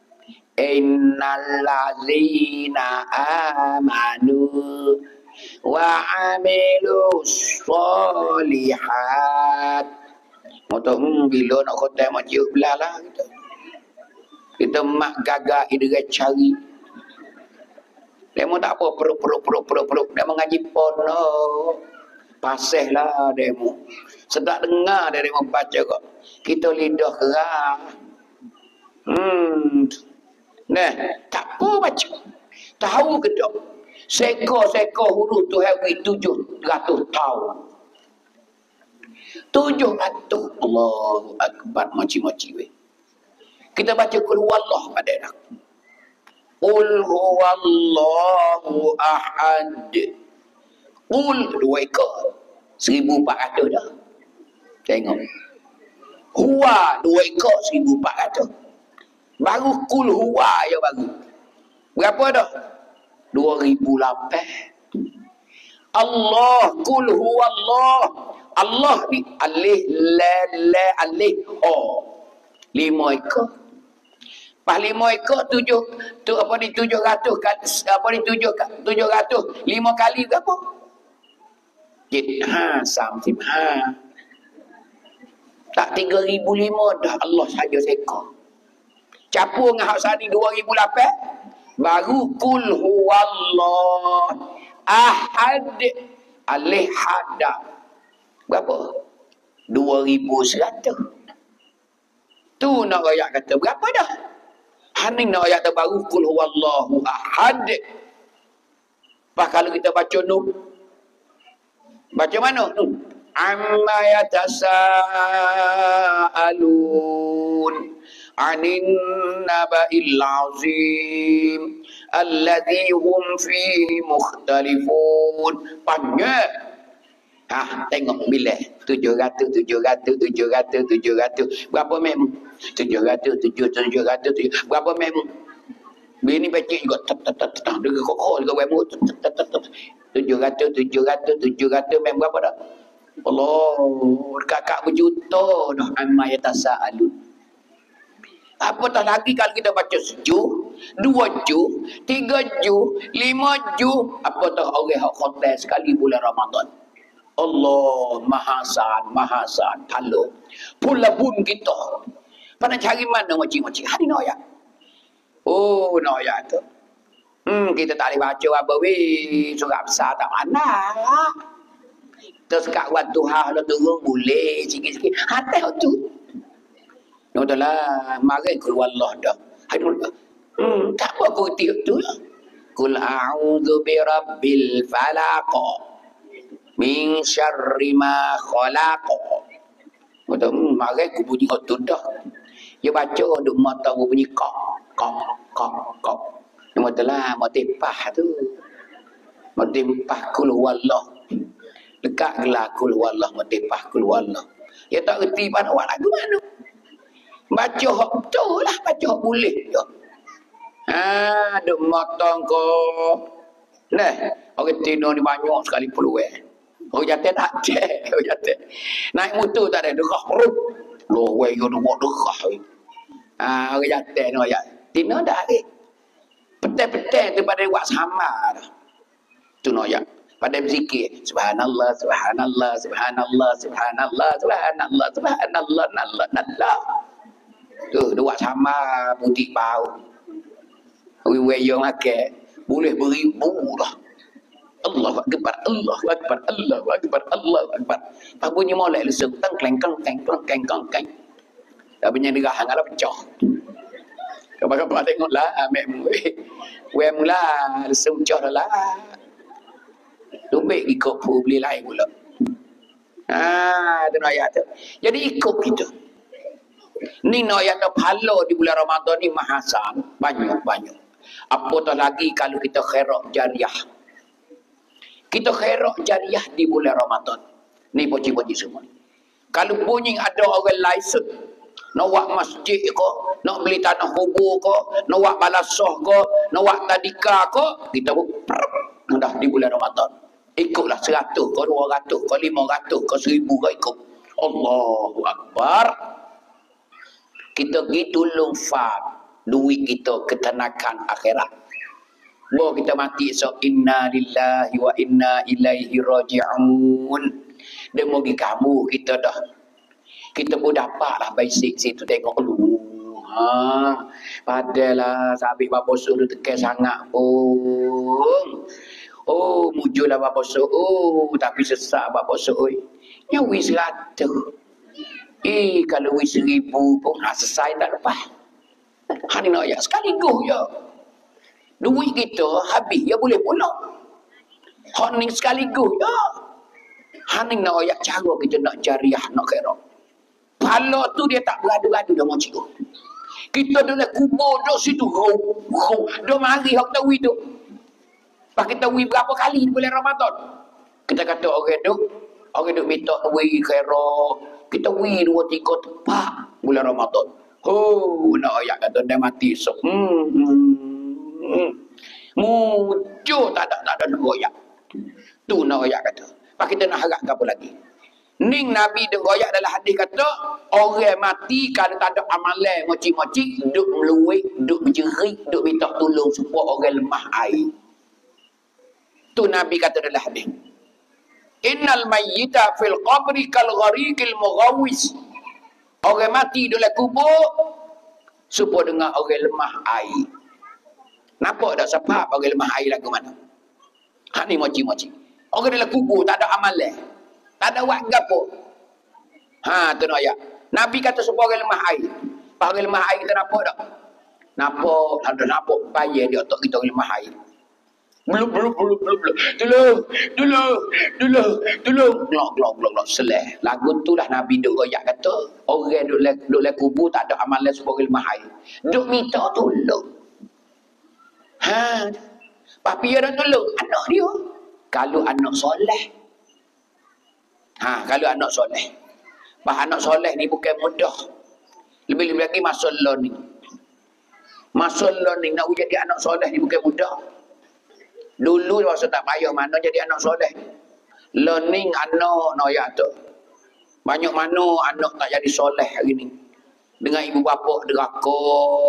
Innal ladzina amanu wa amilus solihat. Motor hmm, bila nak khotai macam belah lah kita. Kita mak gagak idera cari. Demo tak apa peruk-peruk-peruk-peruk-peruk. Dia mengaji pon no. Pasih lah demo. Sedap dengar dari membaca kok. Kita lidah kerah. Hmm. Nah, tak apa baca. Tahu ke tak? Seko-seko huruf tu hewi tujuh ratus tahun. Tujuh ratus. Allahu Akbar. Moci-moci weh. Kita baca Qul huwallah pada nak. Qul huwallahu ahad. Qul dua ekor. Seribu empat ratus dah. Tengok. Huwa dua ekor seribu empat ratus. Baru Qul huwa je baru. Berapa dah? Dua ribu lapan. Allah. Qul huwa Allah. Allah ni. Alih, la, la, alih, oh. Lima ekor. Pas lima ekor tujuh. Tu apa ni tujuh ratus. Apa ni tujuh, tujuh ratus. Lima kali berapa? Ha, samsim ha. Tak tiga ribu lima dah Allah saja seka. Capur dengan hak sani dua ribu lapan. Baru Qul huwallah ahad alih hada. Berapa? dua ribu seratus. Tu nak rakyat kata berapa dah? Haning nak rakyat terbaru Qul huwallahu ahad. Pas kalau kita baca Nuh. Baca mana? Amma yatasaalun anin naba'il azim alladhi hum fihi mukhtalifun. Panjang. Ha, tengok bila tujuh ratus, tujuh ratus, tujuh ratus, tujuh ratus. Berapa mem? tujuh ratus, tujuh ratus, tujuh ratus. Berapa mem? Bini baca juga tet tet tet tet. Dia kokol ke wemu tet tet tet tet. tujuh ratus, tujuh ratus, tujuh ratus mem berapa dah? Allah, kakak berjuta dah amma yatasaalun. Apatah lagi kalau kita baca seju, dua ju, tiga ju, lima ju, apatah orang hak khotel sekali bulan Ramadan. Allah mahasan, mahasan, talo. Pula bun kita. Pada cari mana macam-macam. Hari noyak. Oh, noyak tu. Hmm, kita tak boleh baca apa weh. Surah besar tak mana. Terus kat waktu hal lah turun boleh sikit-sikit. Hati tu. Nah, dah lah. Mari keluar Allah dah. Hari noyak. Hmm, tak apa kutip tu lah. Kul a'udhu birabbil falaq. Min syarri ma khalaq. Betul, mari aku bunyi tu dah. Dia baca duk mata bunyi kok, kok, kok, kok. Nama telah motipah tu. Motipah kul wallah. Dekat gelar kul wallah motipah kul wallah. Ya tak reti pada awak lagu mana. Baca hak tu lah, baca hak boleh je. Ha, duk motong ko. Nah, orang tino ni banyak sekali peluang. Oh jatuh tak ada. Oh jatuh. Naik motor tak ada. Dekah perut. Loh, weh, you nak buat dekah. Ah, orang jatuh ni. Ya. Tina tak ada. Petai-petai tu pada buat sama dah. Tu no ya. Pada berzikir. Subhanallah, subhanallah, subhanallah, subhanallah, subhanallah, subhanallah, nallah, nallah. Tu, dia buat sama putih bau. Weh, you makan. Boleh beribu dah. Allahu akbar, Allahu akbar, Allahu akbar, Allahu akbar. Apa bunyi molek lesung tang kleng kleng kleng kleng kleng kleng kleng. Dah bunyi derah hanglah pecah. Kabar-kabar tengoklah amek mu. Weh mula lesung pecah dah lah. Tumbek ikut pu beli lain pula. Ah, tu ayat tu. Jadi ikut kita. Ni no ayat tu pahala di bulan Ramadan ni mahasan, banyak-banyak. Apatah lagi kalau kita khairat jariah. Kita khairat jariah di bulan Ramadan. Ni poci-poci semua. Kalau bunyi ada orang license, nak buat masjid ke, nak beli tanah kubur ke, nak buat balasah ke, nak buat tadika ke, kita buat dah di bulan Ramadan. Ikutlah seratus ke, dua ratus ke, lima ratus ke, seribu ke ikut. Allahu Akbar. Kita pergi tolong faham duit kita ketenakan akhirat. Bahawa kita mati so inna lillahi wa inna ilaihi raji'un. Dia mogi kamu kita dah. Kita pun dapatlah basic situ tengok dulu. Ha, padalah sabik bapa suruh tekan sangat pun. Oh, muncul lah bapa suruh. Oh, tapi sesak bapa suruh. Yang wis seratus. Eh, kalau wis seribu pun ha, selesai tak lepas. Hari nak ya sekaligus ya. Duit kita habis, ya boleh pulang. Haning sekaligus, ya. Haning nak ayat cara kita nak jariah, nak khairat. Pahala tu dia tak beradu-adu dah macam tu. Kita dah kubur duduk situ. Dia mari hak tahu itu. Pak kita tahu berapa kali di bulan Ramadan. Kita kata orang duk, orang duk minta duit khairat. Kita wi dua tiga tepat bulan Ramadan. Oh, nak ayat kata dia mati so. Hmm. hmm. Hmm. Muncul tak ada tak ada nak royak. Tu nak royak kata. Pak kita nak harap apa lagi? Ning Nabi duk royak dalam hadis kata, orang mati kalau tak ada amalan moci-moci, duk meluik, duk berjerit, duk minta tolong supaya orang lemah air. Tu Nabi kata dalam hadis. Innal mayyita fil qabri kal ghariqil mughawis. Orang mati dalam kubur supaya dengan orang lemah air. Nampak tak sebab orang lemah air lagu mana? Hak ni moci-moci. Orang dalam kubur tak ada amalan. Tak ada buat gapo. Ha, tu nak ayat. Nabi kata supaya orang lemah air. Orang lemah air kita nampak tak? Nampak, ada nampak payah dia untuk kita lemah air. Belum, belum, belum, belum, belum. Tolong, tolong, tolong, tolong. Glok, glok, glok, glok. Seleh. Lagu tu lah Nabi duk royak kata, orang duk le, duk le kubur tak ada amalan supaya orang lemah air. Duk minta tolong. Ha, tapi dia dah tolong anak dia. Kalau anak soleh, Ha, kalau anak soleh. Bah anak soleh ni bukan mudah. Lebih-lebih lagi masuk lo ni. Masuk lo ni nak jadi anak soleh ni bukan mudah. Dulu masa tak payah mana jadi anak soleh. Learning anak noyak tu. Banyak mana anak tak jadi soleh hari ni. Dengan ibu bapa deraka.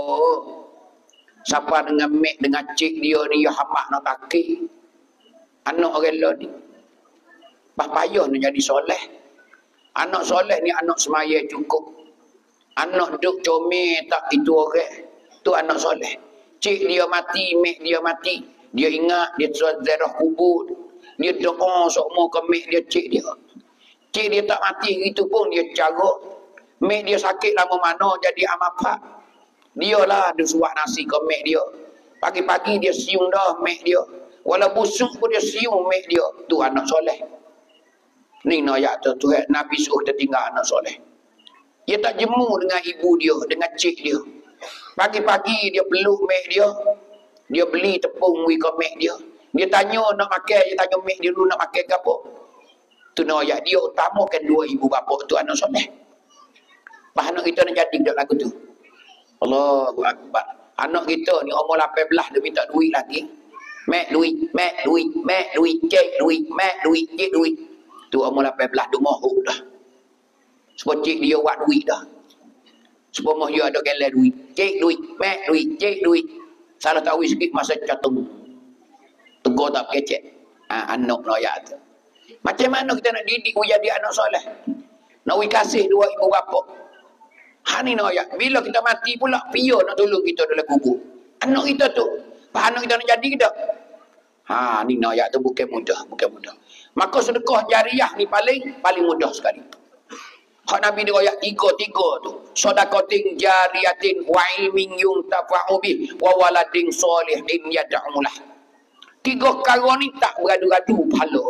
Siapa dengan mek dengan cik dia ni ya hamak nak takik. Anak orang lo ni. Bah payah nak jadi soleh. Anak soleh ni anak semaya cukup. Anak duk comel tak itu orang. Tu anak soleh. Cik dia mati, mek dia mati. Dia ingat, dia ziarah kubur. Dia doa semua ke mek dia, cik dia. Cik dia tak mati itu pun dia cara. Mek dia sakit lama mana jadi amapak. Dia lah dia suap nasi ke mek dia. Pagi-pagi dia siung dah mek dia. Walau busuk pun dia siung mek dia. Tu anak soleh. Ni nak ayat tu, Tuhan Nabi suruh kita tinggal anak soleh. Dia tak jemu dengan ibu dia, dengan cik dia. Pagi-pagi dia peluk mek dia. Dia beli tepung wi ke mek dia. Dia tanya nak makan, dia tanya mek dia dulu nak makan ke apa. Tu nak ayat dia utamakan dua ibu bapa tu anak soleh. Bah anak kita nak jadi dak lagu tu. Allahu Akbar. Anak kita ni umur lapan belas dia minta duit lagi. Mek duit, mek duit, mek duit, cik duit, mek duit, cik duit. Tu umur lapan belas dia mohok dah. Sebab cik dia buat duit dah. Sebab mah dia ada gelai duit. Cik duit, mek duit, cik duit. Salah tahu sikit masa catung. Tegur tak kecek. Ha, anak noyak tu. Macam mana kita nak didik jadi anak soleh? Nak we kasih dua ibu bapa. Ha ni noyak. Bila kita mati pula, pia nak tolong kita dalam kubur. Anak kita tu. Apa anak kita nak jadi kita? Ha ni noyak tu bukan mudah, bukan mudah. Maka sedekah jariah ni paling paling mudah sekali. Hak Nabi dia ayat tiga-tiga tu. Sedekatin jariyatin wa ilmin yuntafa'u bih wa waladin solihin yad'ulah. Tiga perkara ni tak beradu-adu pahala.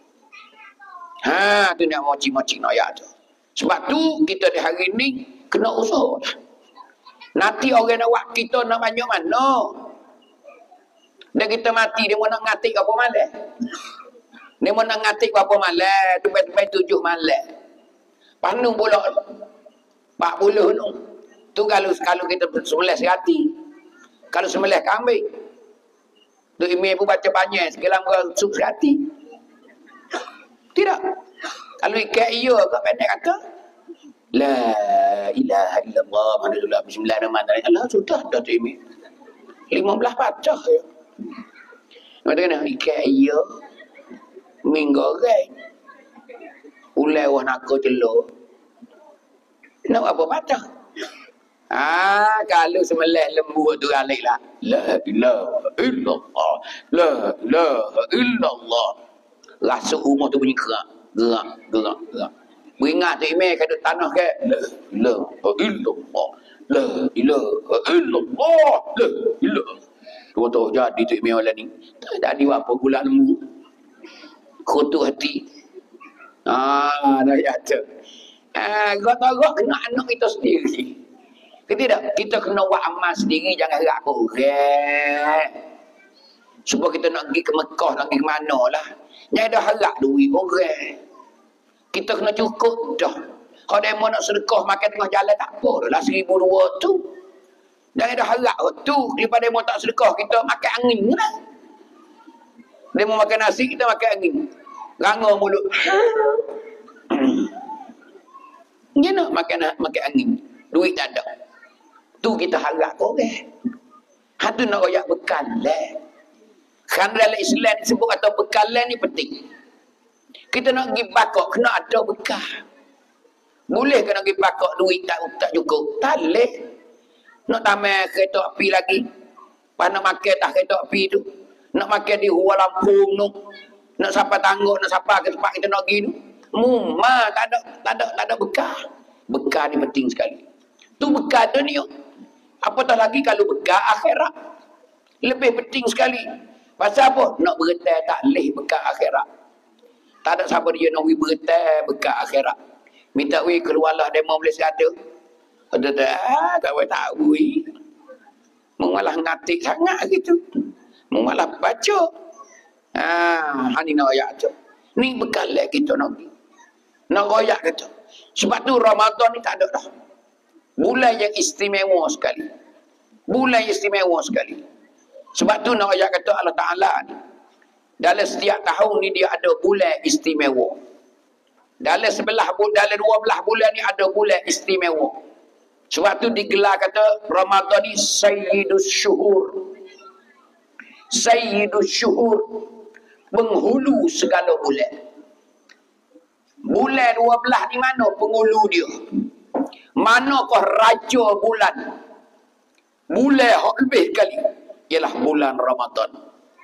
Ha tu nak moci-moci ayat tu. Sebab tu kita di hari ni kena usaha lah. Nanti orang nak buat kita nak banyak mana? Dan kita mati dia mau nak ngatik apa malam? Dia mau nak ngatik apa malam? Tempat-tempat tujuh malam. Panu pula empat puluh tu. Tu kalau kalau kita sembelih serati. Kalau sembelih kambing. Tu email pun baca banyak. Segala orang sup serati. Tidak. Kalau ikat iya ke pendek kata. La ilaha illallah. Alhamdulillah. Bismillahirrahmanirrahim. Allah sudah dah tu email. lima belas patah ya. Macam mana? Ikat iya. Minggu orang. Ulai wah nak celok. Nak apa patah? Ah, kalau sembelih lembu tu alik lah. La ilaha illallah. La ilaha illallah. Rasa rumah tu bunyi gerak. Gerak, gerak, gerak. Beringat tu email kat tanah ke? La ilaha illallah. La ilaha illallah. La ilaha. Tu jadi tu email orang ni. Tak jadi apa gula lembu. Kotor hati. Ah, dah ya tu. Ah, gak-gak kena anak kita sendiri. Tidak, kita kena buat amal sendiri, jangan harap orang. Sebab kita nak pergi ke Mekah, nak pergi ke mana lah. Jangan ada harap duit orang. Kita kena cukup dah. Kalau dia mau nak sedekah makan tengah jalan, tak apa lah seribu dua tu. Jangan ada harap tu. Daripada dia mau tak sedekah, kita makan angin lah. Dia mau makan nasi, kita makan angin. Rangur mulut. Dia nak makan makan angin. Duit tak ada. Tu kita harap orang. Hatu nak royak bekalan. Kan dalam Islam disebut kata bekalan ni penting. Kita nak pergi bakok, kena ada bekal. Boleh kena pergi bakok duit tak tak cukup. Tak boleh. Nak tambah kereta api lagi. Pas nak makan tak kereta api tu. Nak makan di Hua Lampung tu. Nak sampai tangguh, nak sampai ke tempat kita nak pergi tu. Mumma, tak ada, tak ada, tak ada bekal. Bekal ni penting sekali. Tu bekal tu ni. Apatah lagi kalau bekal akhirat. Lebih penting sekali. Pasal apa? Nak beretai tak leh bekal akhirat. Tak ada siapa dia nak beretai bekal akhirat. Minta weh keluarlah demo boleh sekata. Ada dah, tak boleh tahu. Mengalah ngatik sangat gitu. Mengalah baca. Ah, ha, ni nak ayat tu. Ni bekal kita nak pergi. Nak royak kata. Sebab tu Ramadan ni tak ada dah. Bulan yang istimewa sekali. Bulan yang istimewa sekali. Sebab tu nak royak kata Allah Ta'ala ni. Dalam setiap tahun ni dia ada bulan istimewa. Dalam sebelah, dalam dua belah bulan ni ada bulan istimewa. Sebab tu digelar kata Ramadan ni Sayyidus Syuhur. Sayyidus Syuhur. Penghulu segala bulan. Bulan dua belah ni mana penghulu dia? Manakah raja bulan? Bulan yang lebih kali ialah bulan Ramadan.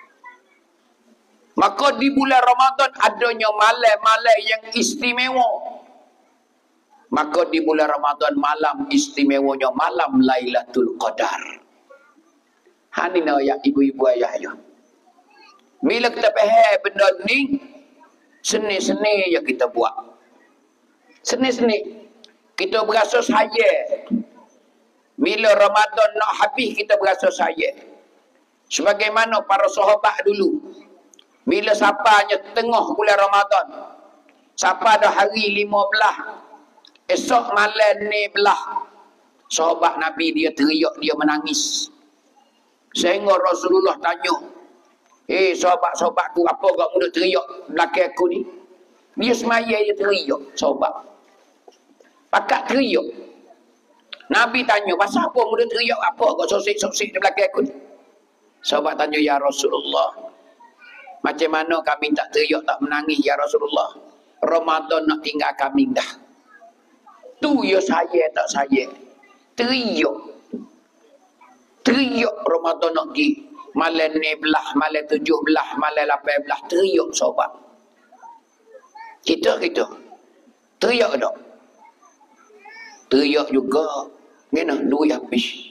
Maka di bulan Ramadan adanya malam-malam yang istimewa. Maka di bulan Ramadan malam istimewanya malam Lailatul Qadar. Ha ni nak ya ibu-ibu ayah ayah. Bila kita faham benda ni, seni-seni yang kita buat. Seni-seni. Kita berasa saya. Bila Ramadan nak habis, kita berasa saya. Sebagaimana para sahabat dulu. Bila sapanya tengah bulan Ramadan. Sapa dah hari lima belas. Esok malam ni belah. Sahabat Nabi dia teriak, dia menangis. Sehingga Rasulullah tanya. Eh sahabat-sahabatku, apa kau muda teriak belakang aku ni? Dia semaya dia teriak, sahabat. Pakat teriak. Nabi tanya, pasal apa muda teriak apa kau sosik-sosik di belakang aku ni? Sahabat tanya, ya Rasulullah. Macam mana kami tak teriak, tak menangis ya Rasulullah? Ramadan nak tinggal kami dah. Tu ya saya tak saya. Teriak. Teriak Ramadan nak pergi. Malam ni belah, malam tujuh belah, malam lapan belah. Teriak sahabat. Kita, kita. Teriak tak? Teriak juga. Gimana? Duit habis.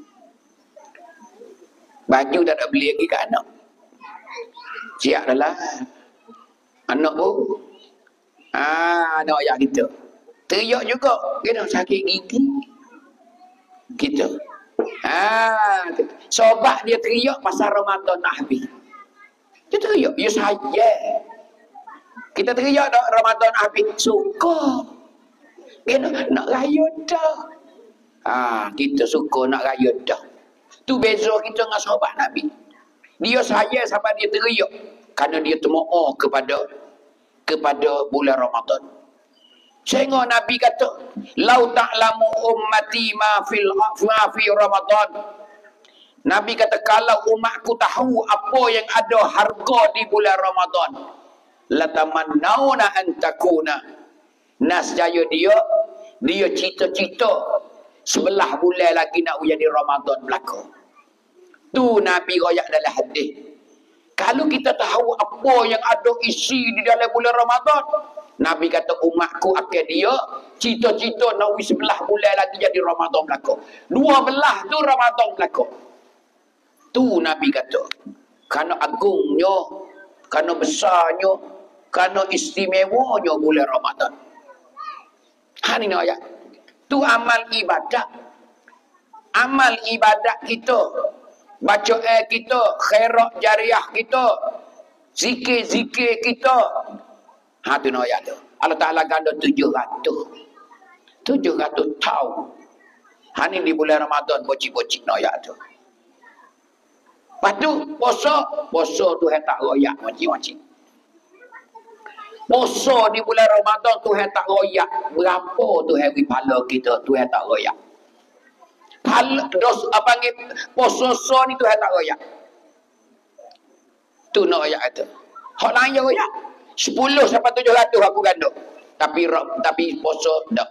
Baju tak ada beli lagi ke anak. Siap dah lah. Anak pun. Ah, anak ayah kita. Teriak juga. Gimana? Sakit gigi. Kita. Ah, sobat dia teriak pasal Ramadan nak habis. Dia teriak. Ya saya. Kita teriak tak Ramadan nak habis. Suka. Gimana? Nak raya dah. Ah, kita suka nak raya dah. Tu beza kita dengan sahabat Nabi. Dia saya sampai dia teriak. Kerana dia temo'ah kepada kepada bulan Ramadan. Sehingga Nabi kata, "Lau ta'lamu ummati ma fil ma fi Ramadan." Nabi kata, kalau umatku tahu apa yang ada harga di bulan Ramadan, latamannauna an takuna. Nasjaya dia, dia cita-cita sebelah bulan lagi nak jadi Ramadan berlaku. Tu Nabi royak dalam hadis. Kalau kita tahu apa yang ada isi di dalam bulan Ramadan, Nabi kata umatku akan dia cita-cita nak sebelah bulan lagi jadi Ramadan berlaku. Dua belah tu Ramadan berlaku. Tu Nabi kata. Kerana agungnya, kerana besarnya, kerana istimewanya bulan Ramadan. Ha ni ayat. Tu amal ibadat. Amal ibadat kita. Baca ayat kita, khairat jariah kita, zikir-zikir kita. Ha tu ayat tu. Allah Ta'ala ganda tujuh ratus. tujuh ratus tahun. Ha ni di bulan Ramadan bocik-bocik ayat tu. Lepas tu puasa, puasa tu yang tak royak macam-macam. Puasa di bulan Ramadan tu yang tak royak. Berapa tu hari pahala kita tu yang tak royak. Pahala dos apa panggil puasa ni tu yang tak royak. Tu nak royak kata. Hak lain yang royak. sepuluh sampai tujuh ratus aku ganda. Tapi tapi puasa dak.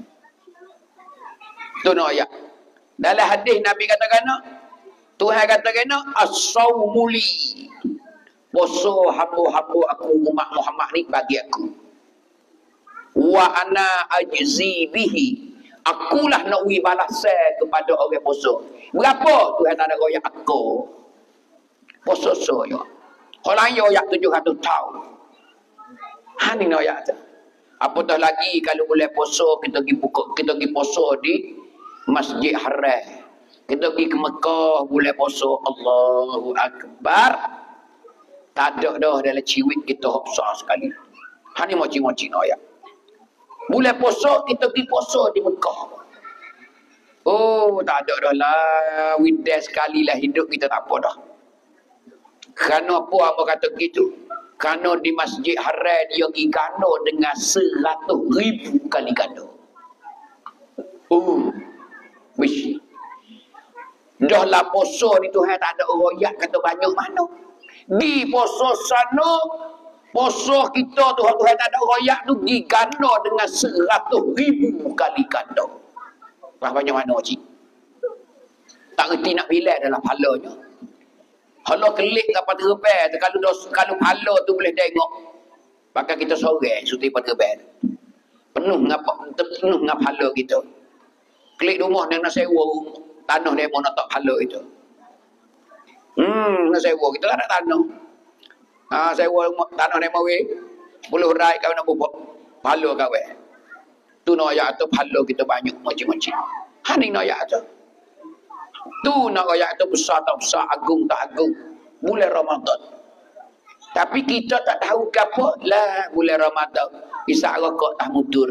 Tu nak royak. Dalam hadis Nabi katakan, Tuhan katakan as-saumuli. Puasa hamba-hamba aku umat Muhammad ni bagi aku. Wa ana ajzi bihi. Akulah nak beri balasan kepada orang puasa. Berapa Tuhan tak ada royak aku? Puasa saya. Kalau yang royak tujuh ratus tahun. Ha ni royak tu. Apatah lagi kalau boleh puasa kita pergi buka, kita pergi puasa di Masjid Haram. Kita pergi ke Mekah boleh puasa. Allahu Akbar. Tak ada dah dalam ciwit kita besar sekali. Ha ni macam-macam royak. Bulan puasa kita pergi puasa di Mekah. Oh, tak ada dah lah. Widah sekali lah hidup kita tak apa dah. Kerana apa apa kata begitu? Kerana di Masjid Haram dia pergi ganda dengan seratus ribu kali ganda. Oh, wish. Dah lah puasa ni Tuhan tak ada royak kata banyak mana. Di puasa sana, puasa kita Tuhan Tuhan tak ada royak tu pergi ganda dengan seratus ribu kali ganda. Berapa banyak mana cik? Tak reti nak pilih dalam pahalanya. Kalau kelik ke pada rebel, kalau dos, kalau pahala tu boleh tengok. Maka kita sore suti pada rebel. Penuh dengan penuh dengan pahala kita. Kelik rumah yang nak sewa tanah dia mau nak tak pahala itu. Hmm, nak sewa kita tak ada tanah. Ha, sewa tanah dia mau we. Puluh rai kau nak buat pahala kau we. Tu nak ayat tu pahala kita banyak macam-macam. Hani nak ayat tu. Tu nak ayat tu besar tak besar, agung tak agung. Bulan Ramadan. Tapi kita tak tahu ke apa lah bulan Ramadan. Isyak rokok tak mutur.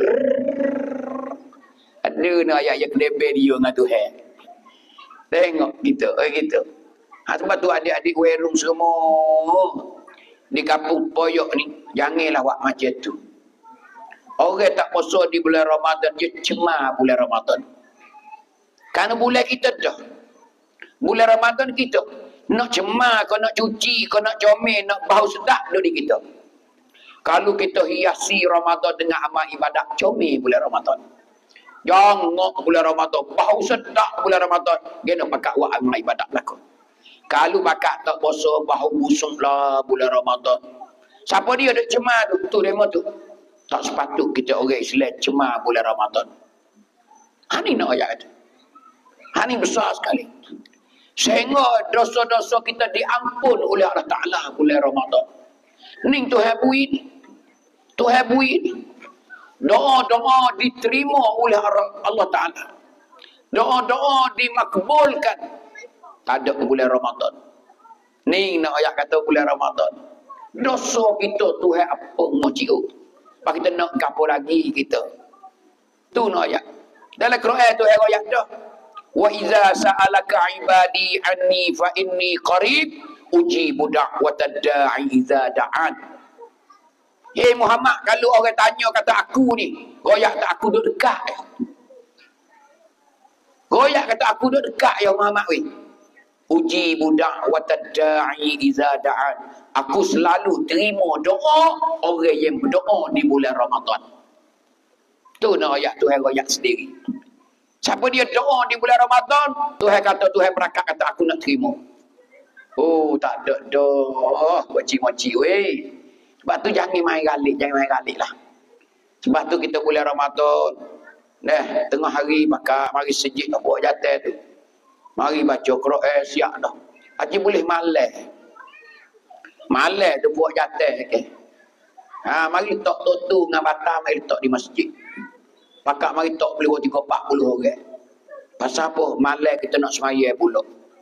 Ada nak ayat yang kedebel dia dengan Tuhan. Tengok gitu, oh gitu. Ha, sebab tu adik-adik werung semua di kampung Poyok ni, janganlah buat macam tu. Orang tak puasa di bulan Ramadan, dia cemar bulan Ramadan. Kerana bulan kita dah. Bulan Ramadan kita nak cemar, kau nak cuci, kau nak comel, nak bau sedap diri kita. Kalau kita hiasi Ramadan dengan amal ibadat, comel bulan Ramadan. Jangan bulan Ramadan, bau sedap bulan Ramadan, dia nak pakai buat amal ibadat belakang. Kalau pakai tak puasa, bau busuk lah bulan Ramadan. Siapa dia nak cemar tu? Tu demo tu. Tak sepatut kita orang Islam cemar bulan Ramadan. Ini nak ayat tu. Ini besar sekali. Sehingga dosa-dosa kita diampun oleh Allah Ta'ala bulan Ramadan. Ini Tuhan bui ni. Tuhan bui ni. Doa-doa diterima oleh Allah Ta'ala. Doa-doa dimakbulkan. Tak ada bulan Ramadan. Ni nak ayat kata bulan Ramadan. Dosa kita Tuhan apa mau cium. Pak kita nak gapo lagi kita. Tu nak ayat. Dalam Quran tu ayat dah. Wa iza sa'alaka ibadi anni fa inni qarib ujibu da'watad da'i iza da'an. Hei Muhammad, kalau orang tanya kata aku ni, goyak kata aku duduk dekat. Goyak kata aku duduk dekat ya Muhammad weh. Ujibu da'watad da'i iza da'an. Aku selalu terima doa orang yang berdoa di bulan Ramadan. Tu nak ayat Tuhan ayat sendiri. Siapa dia doa di bulan Ramadan, Tuhan kata, Tuhan berakat kata aku nak terima. Oh, tak ada doa. Wacik-wacik weh. Sebab tu jangan main galik, jangan main galik lah. Sebab tu kita bulan Ramadan. Nah, tengah hari maka mari sejik buat jatah tu. Mari baca Quran siap dah. Haji boleh malam. Malam tu buat jatah ke. Ha, mari letak tutu dengan batam, mari letak di masjid. Pakak mari letak boleh tiga empat puluh orang. Pasal apa? Malam kita nak semaya pula.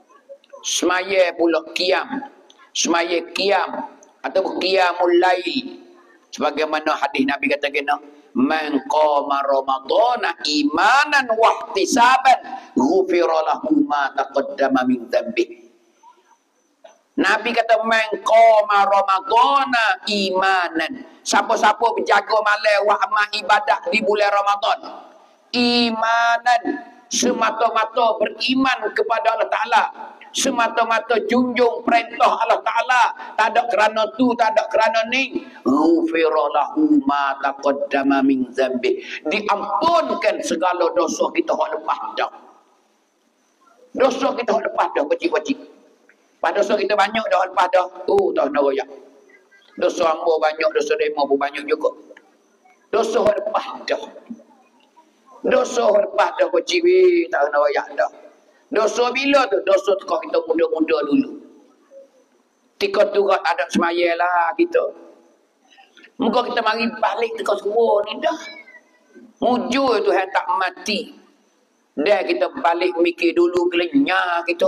Semaya pula qiyam. Semaya qiyam atau qiyamul lail. Sebagaimana hadis Nabi kata kena, man qama ramadhana imanan wa ihtisaban ghufira lahu ma taqaddama min dhanbihi. Nabi kata man qama ramadhana imanan. Siapa-siapa berjaga malam wa amal ibadat di bulan Ramadan. Imanan, semata-mata beriman kepada Allah Ta'ala. Semata-mata junjung perintah Allah Ta'ala. Tak ada kerana tu, tak ada kerana ni. Ghufira lahu ma taqaddama min dhanbihi. Diampunkan segala dosa kita hak lepas dah. Dosa kita hak lepas dah, wajib-wajib. Pada dosa kita banyak dah lepas dah. Oh, tak nak royak. Dosa hamba banyak, dosa demo pun banyak juga. Dosa lepas dah. Dosa lepas dah wajib, tak nak royak dah. Dosa bila tu? Dosa tu kalau kita muda-muda dulu. Tika tu kat ada semaya lah kita. Muka kita mari balik tika semua ni dah. Mujur tu yang tak mati. Dah kita balik mikir dulu kelenya kita.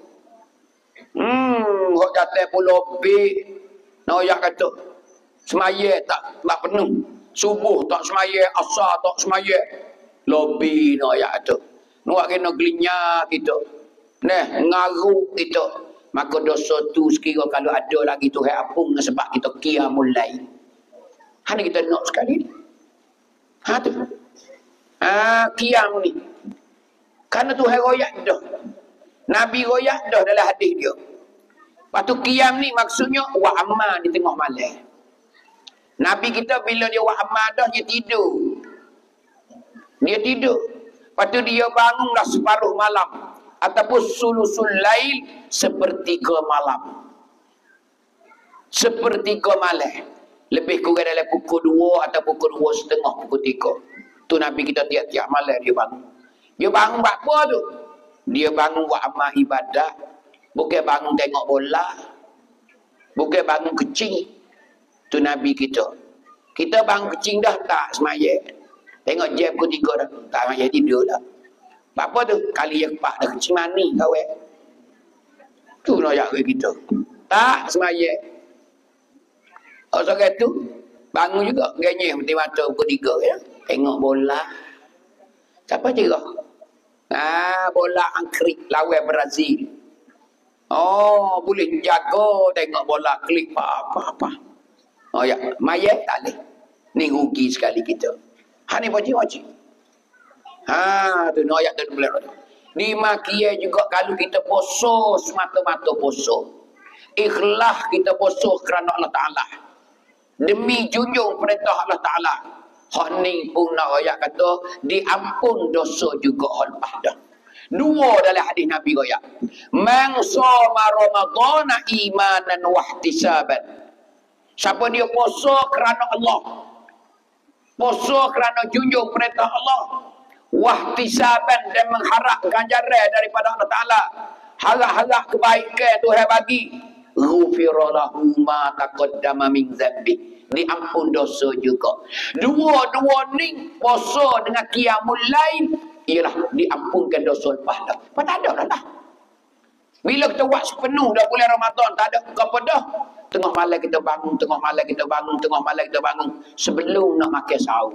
Hmm, hok jatuh pulau B. Noyak kata semaya tak tak penuh. Subuh tak semaya, asar tak semaya. Lobi no ayat tu. Nuak kena gelinya kita. Nah, ngaruk kita. Maka dosa tu sekira kalau ada lagi tu hai apung sebab kita qiyamul lail. Ha ni kita nak sekali ni. Ha tu. Ha qiyam ni. Karena tu hai royak dah. Nabi royak dah dalam hadis dia. Lepas tu qiyam ni maksudnya wa amma di tengah malam. Nabi kita bila dia wa amma dah dia tidur. Dia tidur. Lepas tu dia bangunlah separuh malam. Ataupun sulusul lail sepertiga malam. Sepertiga malam. Lebih kurang dalam pukul dua atau pukul dua setengah, pukul tiga. Tu Nabi kita tiap-tiap malam dia bangun. Dia bangun buat apa tu? Dia bangun buat amal ibadah. Bukan bangun tengok bola. Bukan bangun kecing. Tu Nabi kita. Kita bangun kecing dah tak semaya. Tengok jam pukul tiga dah. Tak semaya tidur dah. Apa tu? Kali yang empat dah kecing mani kawan. Tu nak jaga kita. Tak semaya. Oh sekarang tu bangun juga. Ganyeh mati mata pukul tiga ya. Tengok bola. Siapa cerah? Ah, bola angkrik lawan Brazil. Oh, boleh jaga tengok bola klik apa-apa. Oh ya, mayat tak boleh. Ni rugi sekali kita. Ha ni wajib-wajib. Ha, tu ayat tu boleh. Di makia juga kalau kita poso semata-mata poso. Ikhlas kita poso kerana Allah Ta'ala. Demi junjung perintah Allah Ta'ala. Hak ni pun nak ayat kata diampun dosa juga hal lepas dah. Dua dalam hadis Nabi raya. Man shoma ramadhana imanan wa ihtisaban. Siapa dia puasa kerana Allah. Puasa kerana junjung perintah Allah. Wa ihtisaban dan mengharap ganjaran daripada Allah Taala. Harap-harap kebaikan Tuhan bagi. Ghufira lahu ma taqaddama min dzambi. Diampun dosa juga. Dua-dua ni puasa dengan qiyamul lail ialah diampunkan dosa lepas dah. Apa tak ada dah lah. Bila kita buat sepenuh dah bulan Ramadan, tak ada apa dah. Tengah malam kita bangun, tengah malam kita bangun, tengah malam kita bangun. Sebelum nak makan sahur.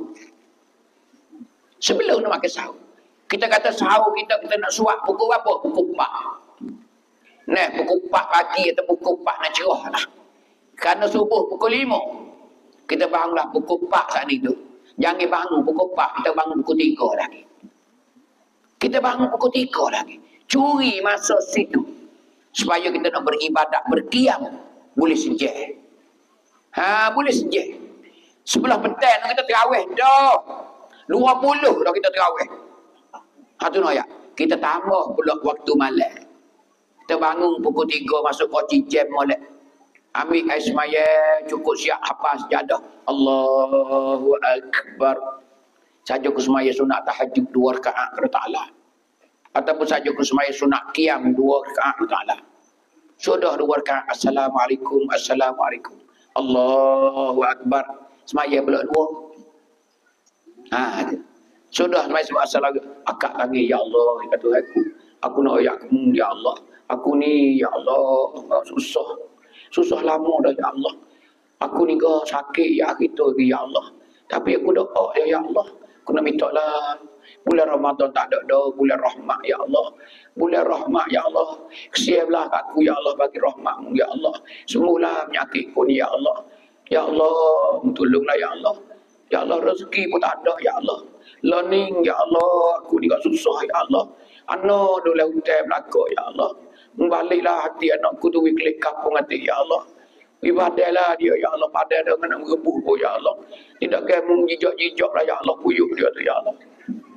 Sebelum nak makan sahur. Kita kata sahur kita, kita nak suap pukul apa? Pukul empat. Nah, pukul empat pagi atau pukul empat nak cerah lah. Kerana subuh pukul lima. Kita bangunlah pukul empat saat itu. Jangan bangun pukul empat, kita bangun pukul tiga lagi. Kita bangun pukul tiga lagi. Curi masa situ. Supaya kita nak beribadat, berkiam. Boleh sejak. Ha, boleh sejak. Sebelah petang kita terawih dah. dua puluh dah kita terawih. Ha tu nak ya. Kita tambah pula waktu malam. Kita bangun pukul tiga masuk koci jam molek. Ambil air semaya, cukup siap hafal sejadah. Allahu Akbar. Saja ku semaya sunat tahajud dua rakaat kepada Ta'ala. Ataupun saja ku semaya sunat qiyam dua rakaat kepada Ta'ala. Sudah dua rakaat. Assalamualaikum, Assalamualaikum. Allahu Akbar. Semaya pula dua. Ha, sudah semaya sebab Assalamualaikum. Akak tangi, Ya Allah, kata Tuhan aku. Aku nak ayat kamu, Ya Allah. Aku ni, Ya Allah, susah. Susah lama dah, Ya Allah. Aku ni kau sakit, Ya kita lagi, Ya Allah. Tapi aku doa, Ya, Ya Allah. Aku nak minta lah. Bulan Ramadan tak ada dah. Bulan rahmat, Ya Allah. Bulan rahmat, Ya Allah. Kesianlah aku, Ya Allah, bagi rahmatmu, Ya Allah. Semula penyakitku ni, Ya Allah. Ya Allah, tolonglah, Ya Allah. Ya Allah, rezeki pun tak ada, Ya Allah. Learning, Ya Allah. Aku ni kau susah, Ya Allah. Anak dulu hutan belakang, Ya Allah. Membaliklah hati anakku tu klik kampung hati, Ya Allah. Ibadahlah dia, Ya Allah. Padahal dengan nak merebuh, oh, Ya Allah. Tidak kaya menjijak-jijak lah, Ya Allah. Puyuh dia tu, Ya Allah.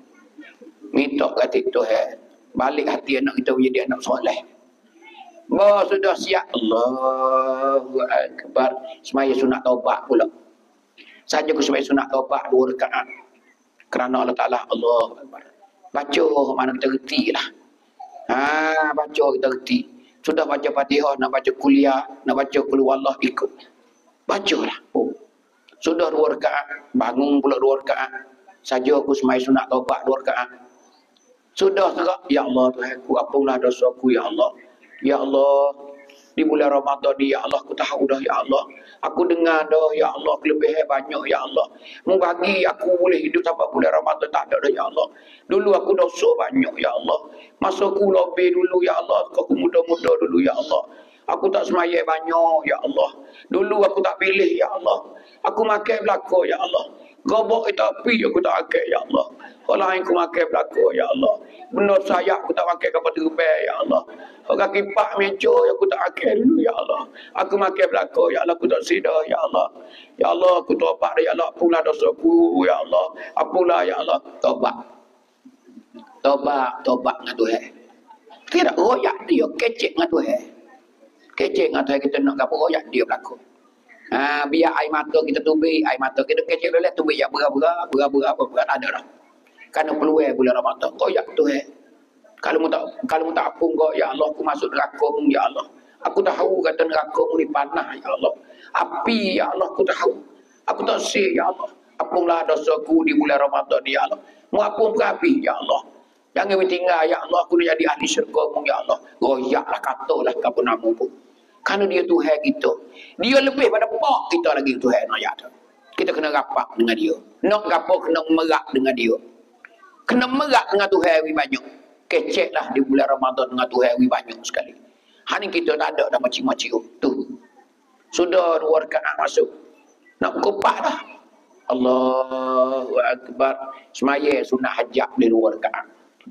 Minta kata Tuhan. Balik hati anak kita menjadi anak soleh. Bahawa sudah siap. Allahu Akbar. Semaya sunat taubat pula. Saja aku semaya sunat taubat dua rakaat. Kerana Allah Ta'ala. Allahu Akbar. Baca mana kita reti lah. Ha, baca kita reti. Sudah baca Fatihah, nak baca kuliah, nak baca Qul Huwallah, ikut. Bacalah. Oh. Sudah dua rakaat, bangun pula dua rakaat. Saja aku semai sunat taubat dua rakaat. Sudah tegak, Ya Allah Tuhanku, ampunlah dosaku, Ya Allah. Ya Allah, di bulan Ramadan ni, ya Allah, aku tahu dah, ya Allah. Aku dengar dah, ya Allah, kelebihan banyak, ya Allah. Mu bagi aku boleh hidup sampai bulan Ramadan, tak ada dah, ya Allah. Dulu aku dosa banyak, ya Allah. Masa aku lebih dulu, ya Allah. Aku muda-muda dulu, ya Allah. Aku tak semayang banyak, ya Allah. Dulu aku tak pilih, ya Allah. Aku makan belakang, ya Allah. Gobok itu api aku tak makan, ya Allah. Orang lain aku makan belakang, ya Allah. Benar saya aku tak makan kapal terbang, ya Allah. Orang kipak meja aku tak makan dulu, ya Allah. Aku makan belakang, ya Allah. Aku tak sedar, ya Allah. Ya Allah, aku tobat, ya Allah. Apalah dosaku, ya Allah. Apalah, ya Allah. Tobat. Tobat, tobat dengan Tuhan. Tidak royak dia, kecek dengan Tuhan. Kecek dengan Tuhan, kita nak apa royak dia berlaku. Ha, biar air mata kita tubik, air mata kita kecek boleh tubik ya berat-berat, berat-berat apa berat ada dah. Karena peluang bulan Ramadan, royak Tuhan. Kalau mu tak kalau mu tak apung kau, ya Allah, aku masuk neraka mu, ya Allah. Aku tahu kata neraka mu ni panas, ya Allah. Api, ya Allah, aku tahu. Aku tak sih, ya Allah. Apunglah dosaku di bulan Ramadan ni, ya Allah. Mu apung ke api, ya Allah. Jangan tinggal, ya Allah, aku nak jadi ahli syurga mu, ya Allah. Royaklah, katalah apa nama pun. Kerana dia Tuhan kita. Dia lebih pada pak kita lagi Tuhan ayat tu. Kita kena rapat dengan dia. Nak gapo kena merak dengan dia. Kena merak dengan Tuhan lebih banyak. Keceklah di bulan Ramadan dengan Tuhan lebih banyak sekali. Hari kita tak ada dah macam-macam tu. Sudah dua rakaat masuk. Nak kopak dah. Allahu Akbar. Semaya sunnah hajat di dua rakaat.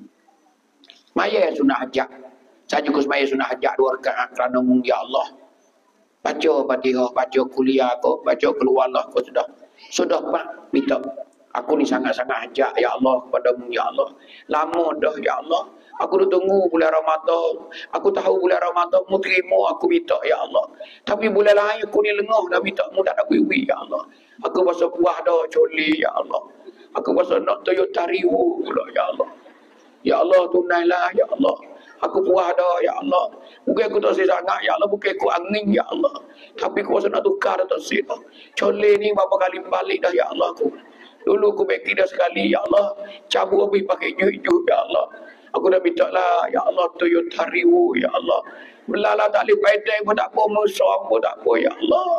Semaya sunnah hajat. Saya juga semaya sunnah hajat dua rakaat kerana mung ya Allah. Baca Fatihah, baca kuliah kau, baca keluar Allah kau sudah. Sudah pak minta. Aku ni sangat-sangat hajat ya Allah kepada mung ya Allah. Lama dah ya Allah. Aku dah tunggu bulan Ramadan. Aku tahu bulan Ramadan mu terima aku minta ya Allah. Tapi bulan lain aku ni lengah dah minta mu tak ada wiwi ya Allah. Aku rasa puas dah coli ya Allah. Aku rasa nak Toyota Riwo pula ya Allah. Ya Allah tunailah ya Allah. Aku puas dah ya Allah. Bukan aku tak sih sangat ya Allah. Bukan aku angin ya Allah. Tapi aku rasa nak tukar dah tak sih dah. Coli ni berapa kali balik dah ya Allah aku. Dulu aku beki dah sekali ya Allah. Cabut habis pakai hijau ya Allah. Aku dah minta lah ya Allah Toyota Riwo ya Allah. Belalah tak boleh pedai pun tak apa. Mesra pun tak apa ya Allah.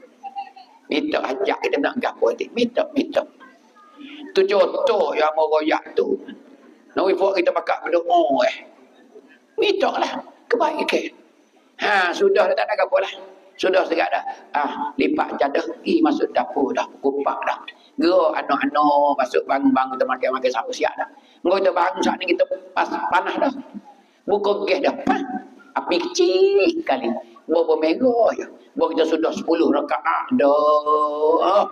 Minta ajak kita nak gapo nanti. Minta, minta. Tu contoh yang mau royak tu. Nak buat kita pakai berdoa eh. Minta lah. Kebaikan. Ha, sudah dah tak ada apa lah. Sudah segak dah. Ah, lipat jadah. Pergi masuk dapur dah. Kupak dah. Gerak anak-anak masuk bang-bang kita makan-makan sama siap dah. Engkau kita bang saat ni kita pas panas dah. Buka gas dah. Ha? Api kecil kali. Berapa mega je. Bahawa kita sudah sepuluh rakaat dah.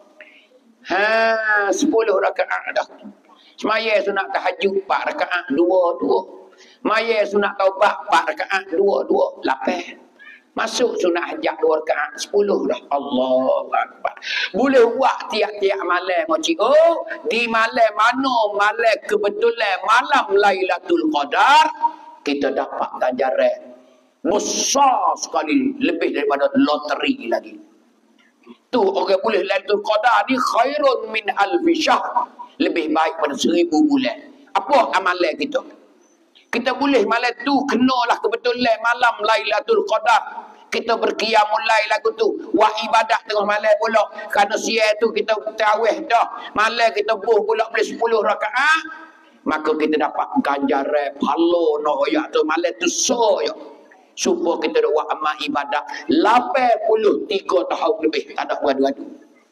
Ha, sepuluh rakaat dah. Semaya sunat tahajud empat rakaat, dua dua. Maya sunat taubat empat rakaat, dua dua, lapan. Masuk sunat hajat dua rakaat, sepuluh dah. Allahu Akbar. Boleh buat tiap-tiap malam moci. Oh, di malam mana malam kebetulan malam Lailatul Qadar kita dapat ganjaran besar sekali, lebih daripada loteri lagi. Tu orang boleh Lailatul Qadar ni khairun min alfi syahr. Lebih baik pada seribu bulan. Apa amalan kita? Kita boleh malam tu kenalah kebetulan malam Lailatul Qadar. Kita berqiyamul lail lagu tu. Wah ibadat tengah malam pula. Kerana siang tu kita tarawih dah. Malam kita buh pula boleh sepuluh rakaat. Maka kita dapat ganjaran pahala nak royak tu malam tu so ya. Supaya kita dah buat amal ibadat lapan puluh tiga tahun lebih. Tak ada gaduh-gaduh.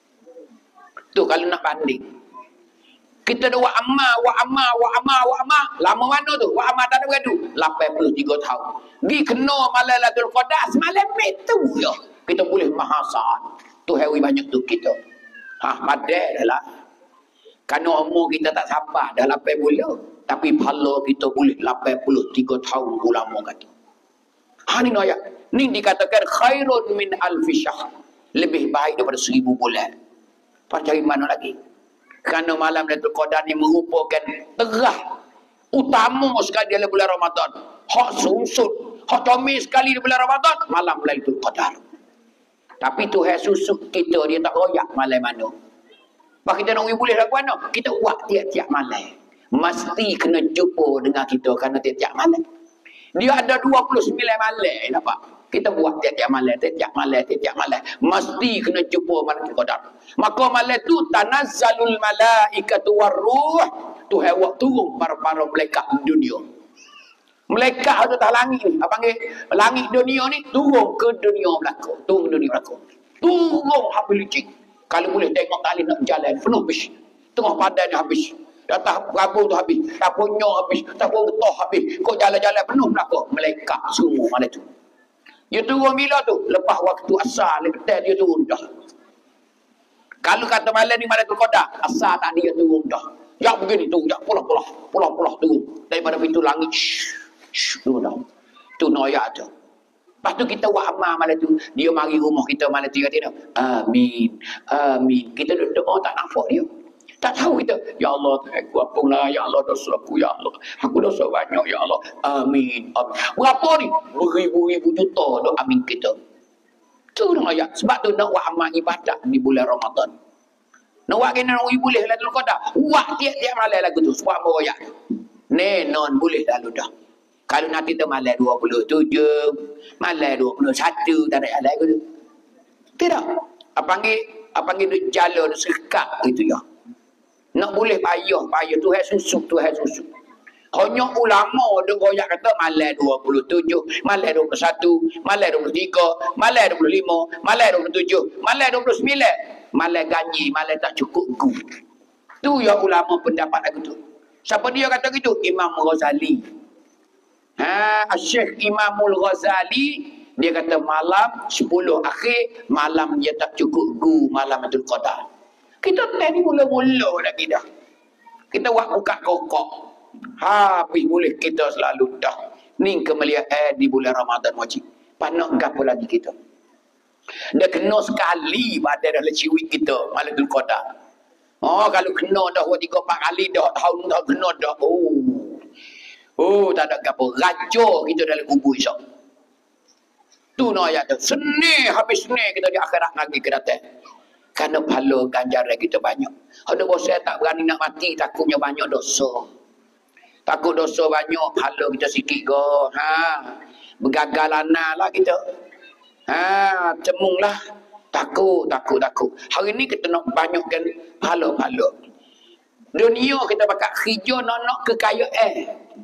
Tu kalau nak banding. Kita dah buat amal, buat amal, buat amal, buat amal. Lama mana tu? Buat amal tak ada bergaduh. lapan puluh tiga tahun. Gi kena malam Lailatul Qadar semalam itu ya. Kita boleh mahasan. Tu hari banyak tu kita. Ha, padai dah lah. Kerana umur kita tak sabar dah lapan bulan. Tapi pahala kita boleh lapan puluh tiga tahun ulama kata. Ha ni ayat. Ni dikatakan khairun min alfi syahr. Lebih baik daripada seribu bulan. Percaya mana lagi? Kerana malam Lailatul Qadar ni merupakan terah utama sekali dalam bulan Ramadan. Hak sungsut, hak tomi sekali di bulan Ramadan, malam Lailatul Qadar. Tapi Tuhan susuk kita, dia tak royak malam mana. Pak kita nak boleh lagu mana? Kita buat tiap-tiap malam. Mesti kena jumpa dengan kita kerana tiap-tiap malam. Dia ada dua puluh sembilan malam, nampak? Kita buat tiap-tiap malam, tiap-tiap malam, tiap-tiap malam. Mesti kena jumpa malaikat qadar. Maka malam tu tanazzalul malaikatu waruh. Tuhan buat turun para-para malaikat dunia. Malaikat ada atas langit ni. Apa panggil? Langit dunia ni turun ke dunia belakang. Turun ke dunia belakang. Turun habis licik. Kalau boleh tengok tali nak jalan penuh habis. Tengah padan ni habis. Datang rabung tu habis. Tapung nyok habis. Tapung getah habis. Kau jalan-jalan penuh belakang. Malaikat semua malam tu. Dia turun bila tu? Lepas waktu asar, lepas dia turun dah. Kalau kata malam ni malam tu qadar, asar tak dia turun dah. Ya begini tu, ya pulah-pulah, pulah-pulah turun. Daripada pintu langit, shh, shh, turun dah. Tu noyak tu. Lepas tu kita buat amal malam tu. Dia mari rumah kita malam tu, kata dia, amin, amin. Kita duduk doa tak nampak dia. Tak tahu kita, ya Allah, aku apalah, ya Allah, dosa aku, ya Allah. Aku dosa banyak, ya Allah. Amin, amin. Berapa ni? Beribu-ribu juta doa amin kita. Tu nak ayat. Sebab tu nak buat amal ibadat di bulan Ramadan. Nak buat kena nak boleh lah dulu qadar. Buat tiap-tiap malam lagu tu. Sebab apa ayat? Nenon boleh lalu dah. Kalau nanti tu malam dua puluh tujuh, malam dua puluh satu, tak ada lagu tu. Tidak. Apa panggil, apa panggil duk jalan, duk sekat gitu ya. Nak boleh payah, payah tu hai susuk, tu hai susuk. Hanya ulama dia goyak kata malam dua puluh tujuh, malam dua puluh satu, malam dua puluh tiga, malam dua puluh lima, malam dua puluh tujuh, malam dua puluh sembilan, malam ganji, malam tak cukup gu. Tu ya ulama pendapat aku tu. Siapa dia kata gitu? Imam Ghazali. Ha, Syekh Imamul Ghazali dia kata malam sepuluh akhir, malam dia tak cukup gu, malam Lailatul Qadar. Kita tadi mula-mula lagi dah. Kita buat buka kokok. Habis boleh kita selalu dah. Ni kemelian eh di bulan Ramadan wajib. Panak gapo lagi kita. Dia kena sekali pada dalam ciwik kita Lailatul Qadar. Oh kalau kena dah dua tiga empat kali dah tahun dah kena dah. Oh. Oh tak ada gapo. Raja kita dalam kubur insya. Tu nak ayat tu. Seni habis seni kita di akhirat lagi ke datang. Kerana pahala ganjaran kita banyak. Ada bosan tak berani nak mati, takutnya banyak dosa. Takut dosa banyak, pahala kita sikit ke. Ha. Bergagalana lah kita. Ha, cemunglah. Takut, takut, takut. Hari ni kita nak banyakkan pahala-pahala. Dunia kita bakal kerja nak-nak kekayaan.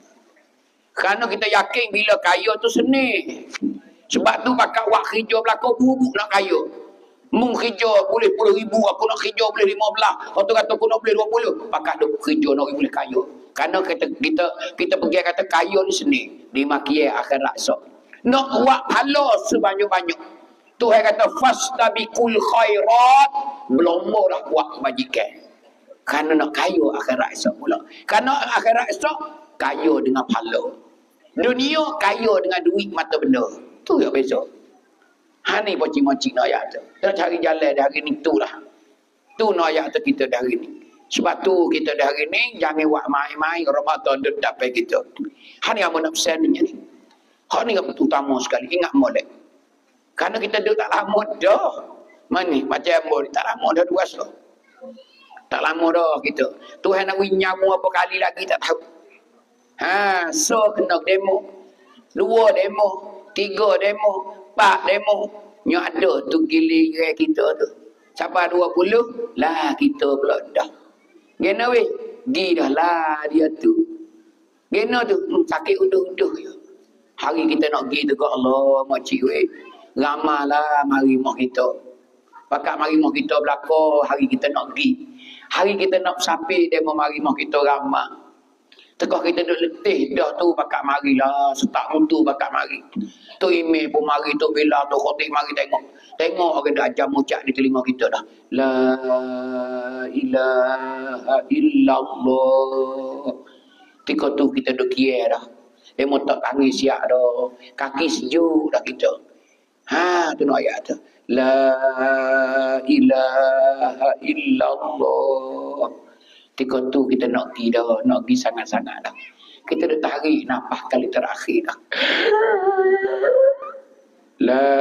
Kerana kita yakin bila kaya tu seni. Sebab tu bakal buat kerja belakang bubuk nak kaya. Mung kerja boleh puluh ribu, aku nak kerja boleh lima belas. Kau tu kata aku nak boleh dua puluh. Pakat duk kerja nak boleh kaya. Kerana kita kita kita pergi kata kaya ni seni. Di makian akhirat esok. Nak buat pahala sebanyak-banyak. Tuhan kata fastabiqul khairat. Belum dah buat kebajikan. Kerana nak kaya akhirat esok pula. Kerana akhirat esok kaya dengan pahala. Dunia kaya dengan duit mata benda. Tu yang beza. Ha ni pocik-pocik nak ayat tu. Kita cari jalan dah hari ni tu lah. Tu nak ayat tu kita dah hari ni. Sebab tu kita dah hari ni jangan buat main-main Ramadan dia dapat kita. Ha ni apa nak pesan ni ni. Ha ni yang utama sekali. Ingat molek. Kerana kita duduk tak lama dah. Mana macam boleh tak lama dah dua so. Tak lama dah kita. Tuhan nak nyamu apa kali lagi tak tahu. Ha, so kena demo. Dua demo, tiga demo, empat demo. Nyo ada tu giliran kita tu. Sampai dua puluh lah kita pula dah. Gena weh, gi dah lah dia tu. Gena tu hmm, sakit uduh-uduh je. Hari kita nak gi tu ke Allah makcik weh. Ramalah mari mak kita. Pakat mari mak kita belakang hari kita nak gi. Hari kita nak sapi demo mari mak kita ramah. Tegak kita duduk letih dah tu pakat marilah. Setak mutu pakat mari. Tu email pun mari tu bila tu khotib mari tengok. Tengok orang dah ajar mucak di telinga kita dah. La ilaha illallah. Tika tu kita duduk kira dah. Dia mau tak tangi siap dah. Kaki sejuk dah kita. Ha tu nak ayat tu. La ilaha illallah. Ketika tu kita nak pergi dah, nak pergi sangat-sangat dah. Kita dah tarik nafas kali terakhir dah. La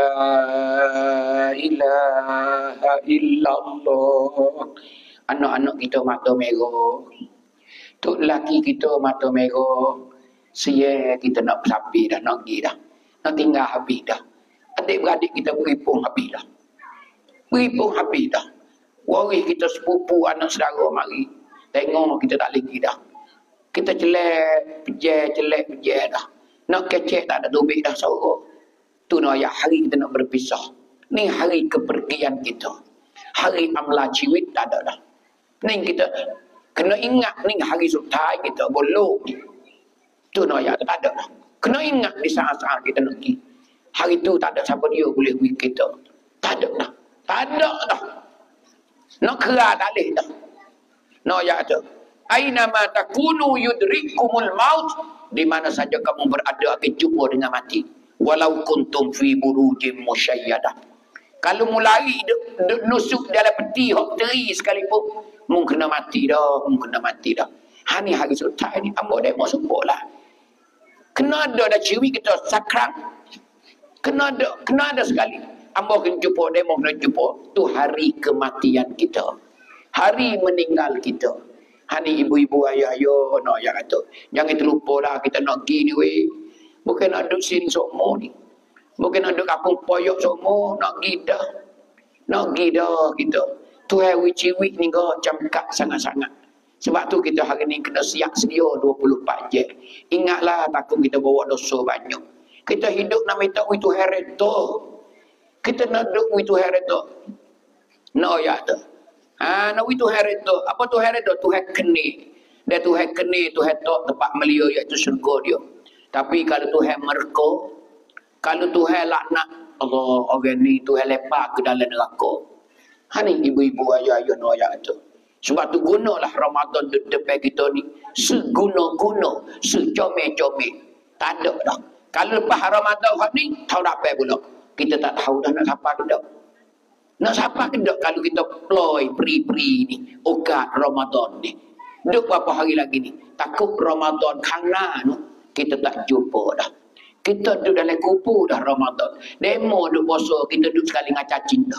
ilaha illallah. Anak-anak kita mata merah. Tok lelaki kita mata merah. Sia kita nak sapi dah, nak pergi dah. Nak tinggal habis dah. Adik-beradik kita beripung habis dah. Beripung habis dah. Waris kita sepupu anak saudara mari. Tengok kita tak lagi dah. Kita celek, pejer, celek, pejer dah. Nak kecek tak ada tubik dah sorok. Tu nak ya hari kita nak berpisah. Ni hari kepergian kita. Hari amla ciwit tak ada dah. Ni kita kena ingat ni hari sultai kita bolong ni. Tu nak ya tak ada dah. Kena ingat di saat-saat kita nak pergi. Hari tu tak ada siapa dia boleh pergi kita. Tak ada dah. Tak ada dah. Nak kera tak boleh dah. Nak ya tu. Aina ma takunu yudrikumul maut. Di mana saja kamu berada akan jumpa dengan mati. Walau kuntum fi burujim musyayyadah. Kalau mulai nusuk dalam peti hok teri sekalipun, mungkin kena mati dah, mungkin kena mati dah. Hani hari sultan ni ambo demo sempurlah. Kena ada dah ciri kita sakram. Kena ada, kena ada sekali. Ambo kena jumpa demo kena jumpa. Tu hari kematian kita. Hari meninggal kita. Hani ibu-ibu ayah-ayah nak yang kata, jangan terlupalah kita nak pergi ni weh. Bukan nak duduk sini semua ni. Bukan nak duduk kampung poyok semua. Nak pergi dah. Nak pergi dah kita. Tuhan wicik-wik ni kau camkat sangat-sangat. Sebab tu kita hari ni kena siap sedia dua puluh empat jam. Ingatlah takut kita bawa dosa banyak. Kita hidup nak minta wih Tuhan redha. Kita nak duduk wih Tuhan redha. Nak ya tu. Ha, nak wih Tuhan redha. Apa Tuhan redha? Tuhan kena. Dan Tuhan kena, Tuhan tak tempat melia iaitu syurga dia. Tapi kalau Tuhan merka, kalau Tuhan laknat, Allah, orang ni Tuhan lepas ke dalam neraka. Ha ni ibu-ibu ayah-ayah no ayah tu. Sebab tu gunalah Ramadan di depan kita ni seguna-guna, secomel-comel. Tak ada dah. Kalau lepas Ramadan ni, tahu tak apa pula. Kita tak tahu dah nak siapa ke dak. Nak siapa ke dak kalau kita ploy pri-pri ni, okat Ramadan ni. Duk berapa hari lagi ni? Takut Ramadan khana no. Kita tak jumpa dah. Kita duduk dalam kupu dah Ramadan. Demo duduk puasa, kita duduk sekali dengan cacing dah.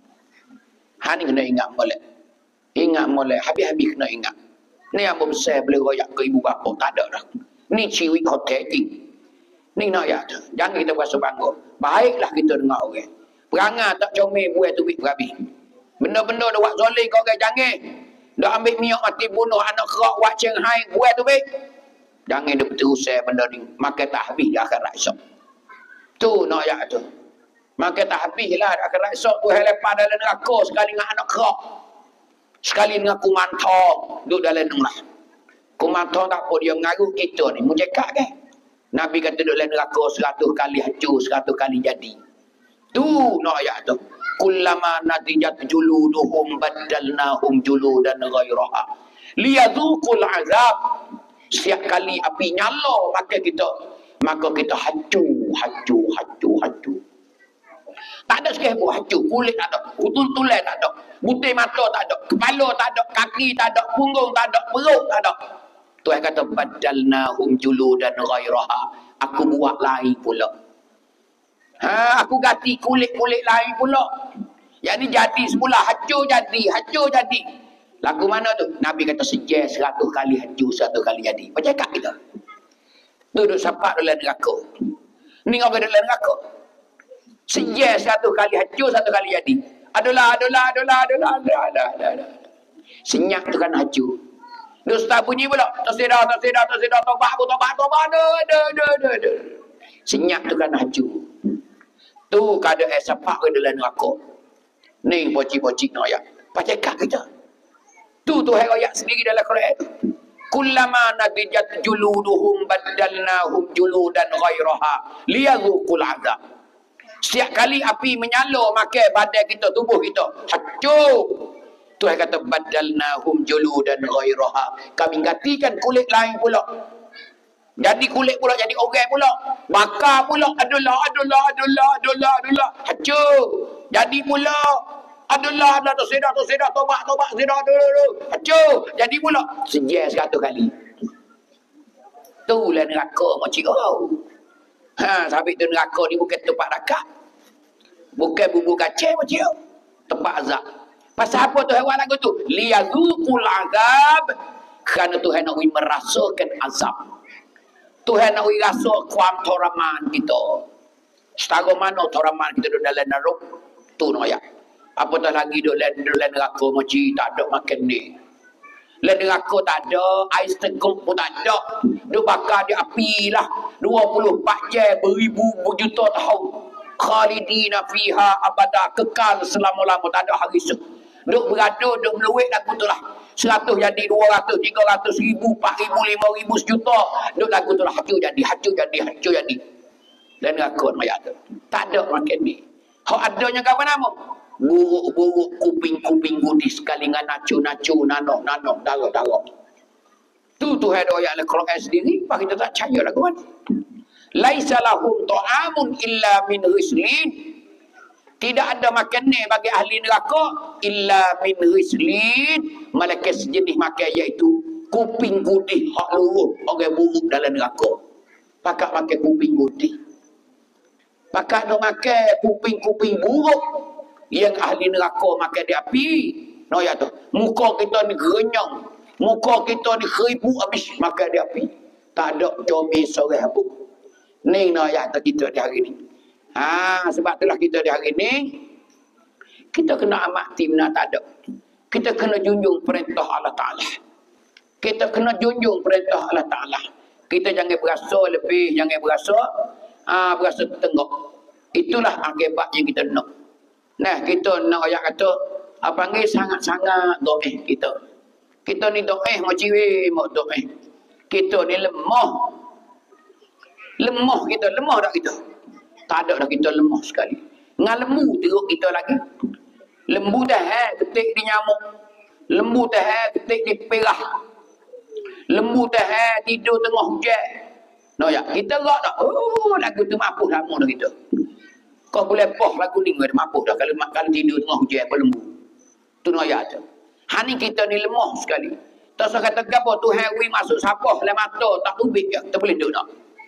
Ha ni kena ingat molek. Ingat molek. Habis-habis kena ingat. Ni yang besar boleh royak ke ibu bapa. Tak ada dah. Ni ciwi hotel ni. Ni nak ya tu. Jangan kita berasa bangga. Baiklah kita dengar orang. Perangai tak comel buat tu berabi. Benda-benda dah buat zolik kau orang jangan. Dah ambil minyak mati bunuh anak kerak buat Shanghai buat tu baik. Jangan dia berterusai benda ni. Makan tak habis di akhirat esok. Tu nak ayat tu. Makan tak habis lah di akhirat esok. Tu yang lepas dalam neraka sekali dengan anak kerak. Sekali dengan kumantong. Duduk dalam neraka. Kumantong tak apa dia mengaruh kita ni. Mujekak kan? Nabi kata duduk dalam neraka seratus kali hancur, seratus kali jadi. Tu nak ayat tu. Kullama natijat juluduhum baddalnahum juludan ghairaha. Liyadhuqul azab. Setiap kali api nyala maka kita maka kita hancur, hancur, hancur, hancur. Tak ada sekali pun hancur. Kulit tak ada, tutul-tulai tak ada, butir mata tak ada, kepala tak ada, kaki tak ada, punggung tak ada, perut tak ada. Tuhan kata badalnahum juludan ghairaha. Aku buat lain pula. Ha, aku ganti kulit-kulit lain pula. Yang ni jadi semula hancur jadi, hancur jadi. Lagu mana tu? Nabi kata sejak seratus kali hancur, seratus kali jadi. Macam cakap kita. Duduk sapak dalam neraka. Ni orang dalam neraka. Sejak seratus kali hancur, satu kali jadi. Adalah, adalah, adalah, adalah, adalah, adalah, adalah. Senyap tu kan hancur. Dusta bunyi pula. Tersedah, tersedah, tersedah. Tobat, tobat, tobat. Ada, ada, ada, ada, ada. Senyap tu kan hancur. Tu keadaan sapak ke dalam neraka. Ni pocik-pocik nak ya. Macam cakap kita. Tu Tuhan ayat sendiri dalam Quran. Kullama nadijat juluduhum baddalnahum juludan ghairaha liyadhuqul azab. Setiap kali api menyala makan badan kita, tubuh kita hancur. Tuhan kata baddalnahum juludan ghairaha. Kami gantikan kulit lain pula. Jadi kulit pula jadi orang pula. Bakar pula adalah adalah adalah adalah adalah hancur. Jadi pula adalah adalah tersedah tersedah tobat tobat sedah dulu hancur jadi pula sejak seratus kali. Tu lah neraka macam oh. Ha, sabit tu neraka ni bukan tempat rakak. Bukan bubur kacang macam tempat azab. Pasal apa Tuhan buat lagu tu? Liyadhuqul azab. Kerana Tuhan nak merasakan azab. Tuhan nak rasa kuam toraman kita. Setara mana toraman kita duduk dalam neruk tu no ya. Apatah lagi duduk dalam dalam neraka moci tak ada makan ni. Dalam neraka tak ada, air setengah pun tak ada. Dia bakar di api lah dua puluh empat jam beribu berjuta tahun. Khalidina fiha abada, kekal selama-lama, tak ada hari esok. Duk berada, duk meluik lagu tu lah. Seratus jadi dua ratus, tiga ratus ribu, empat ribu, lima ribu, sejuta. Duk lagu tu lah. Hacu jadi, hacu jadi, hacu jadi. Dan rakun mayat tu. Tak ada makan ni. Hak adanya kapan nama? Buruk-buruk kuping-kuping budi sekali dengan nacu-nacu, nanok-nanok, darah-darah. Tu tu ada ayat Al-Quran sendiri, pak kita tak percaya lah kawan. Laisa lahum ta'amun illa min ghislin. Tidak ada makan ni bagi ahli neraka illa min ghislin, malaikat sejenis makan iaitu kuping putih hak luruh orang buruk dalam neraka. Pakak makan kuping putih. Pakak nak makan kuping-kuping buruk yang ahli neraka makan di api. No ya tu. Muka kita ni genyang, muka kita ni keribu habis makan di api. Tak ada comel sore habuk. Ni no ya kita di hari ni. Ha, sebab itulah kita di hari ni kita kena amati benar tak ada. Kita kena junjung perintah Allah Taala. Kita kena junjung perintah Allah Taala. Kita jangan berasa lebih, jangan berasa ah ha, berasa tengok. Itulah akibat yang kita nak. Nah, kita nak ayat kata apa panggil sangat-sangat doa kita. Kita ni doa macam we, mak doa. Kita ni lemah. Lemah kita, lemah tak kita? Tak ada dah kita lemah sekali. Dengan lembu teruk kita lagi. Lembu dah ketik di nyamuk. Lembu dah ketik di perah. Lembu dah tidur tengah hujan. No ya, kita gerak tak? Oh, lagu tu mapuh lama dah kita. Kau boleh poh lagu ni dah mapuh dah kalau kalau tidur tengah hujan apa lembu. Tu no ya tu. Hani kita ni lemah sekali. Tak usah kata gapo Tuhan wi masuk sapah dalam mata tak tubik je. Tak boleh duduk tak?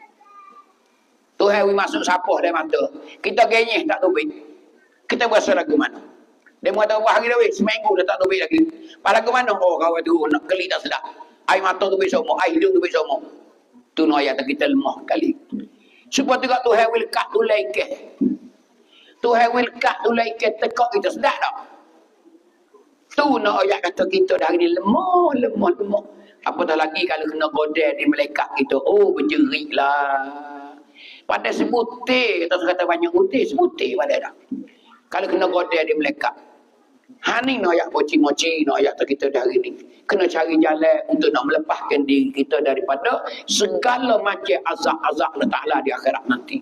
Tuhan wi masuk sapah dalam mata. Kita genyeh tak tubik. Kita berasa lagu mana? Dia mengatakan apa hari dah weh? Seminggu dah tak tubik lagi. Pada lagu mana? Oh kawan tu nak geli tak sedap. Air mata tubik semua, air hidung tubik semua. Tu no ayat kita lemah kali. Supaya tu Tuhan wi lekat tulai ke. Tuhan wi lekat tulai ke tekak kita sedap tak? Tu no ayat kata kita dah hari ni lemah, lemah, lemah. Apatah lagi kalau kena godel di malaikat kita. Oh berjerit lah. Pada sebutir, kita kata banyak butir, sebutir pada dah. Kalau kena godel di malaikat. Hani no ayat moci-moci, no ayat kita hari ni. Kena cari jalan untuk nak melepaskan diri kita daripada segala macam azab-azab Allah Ta'ala di akhirat nanti.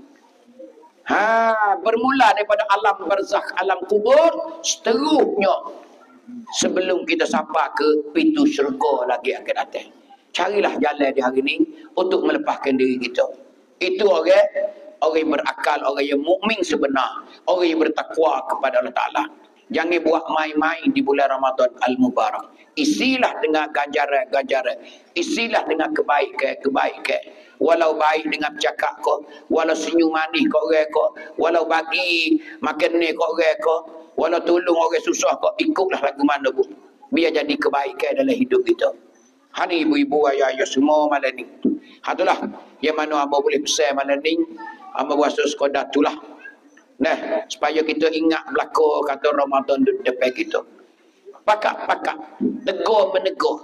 Ha, bermula daripada alam barzakh, alam kubur, seterusnya sebelum kita sampai ke pintu syurga lagi akan datang. Carilah jalan di hari ni untuk melepaskan diri kita. Itu orang orang yang berakal, orang yang mukmin sebenar, orang yang bertakwa kepada Allah Taala. Jangan buat main-main di bulan Ramadan Al-Mubarak. Isilah dengan ganjaran-ganjaran, isilah dengan kebaikan-kebaikan. Walau baik dengan bercakap kau, walau senyum manis kau orang kau, walau bagi makan ni kau orang kau, walau tolong orang susah kau, ikutlah lagu mana pun. Biar jadi kebaikan dalam hidup kita. Hani ibu-ibu, ayah-ayah semua malam ni. Hatulah yang mana hamba boleh pesan malam ni, hamba berasa sekadar itulah. Nah, supaya kita ingat belaka kata Ramadan di depan kita. Pakak-pakak, tegur menegur.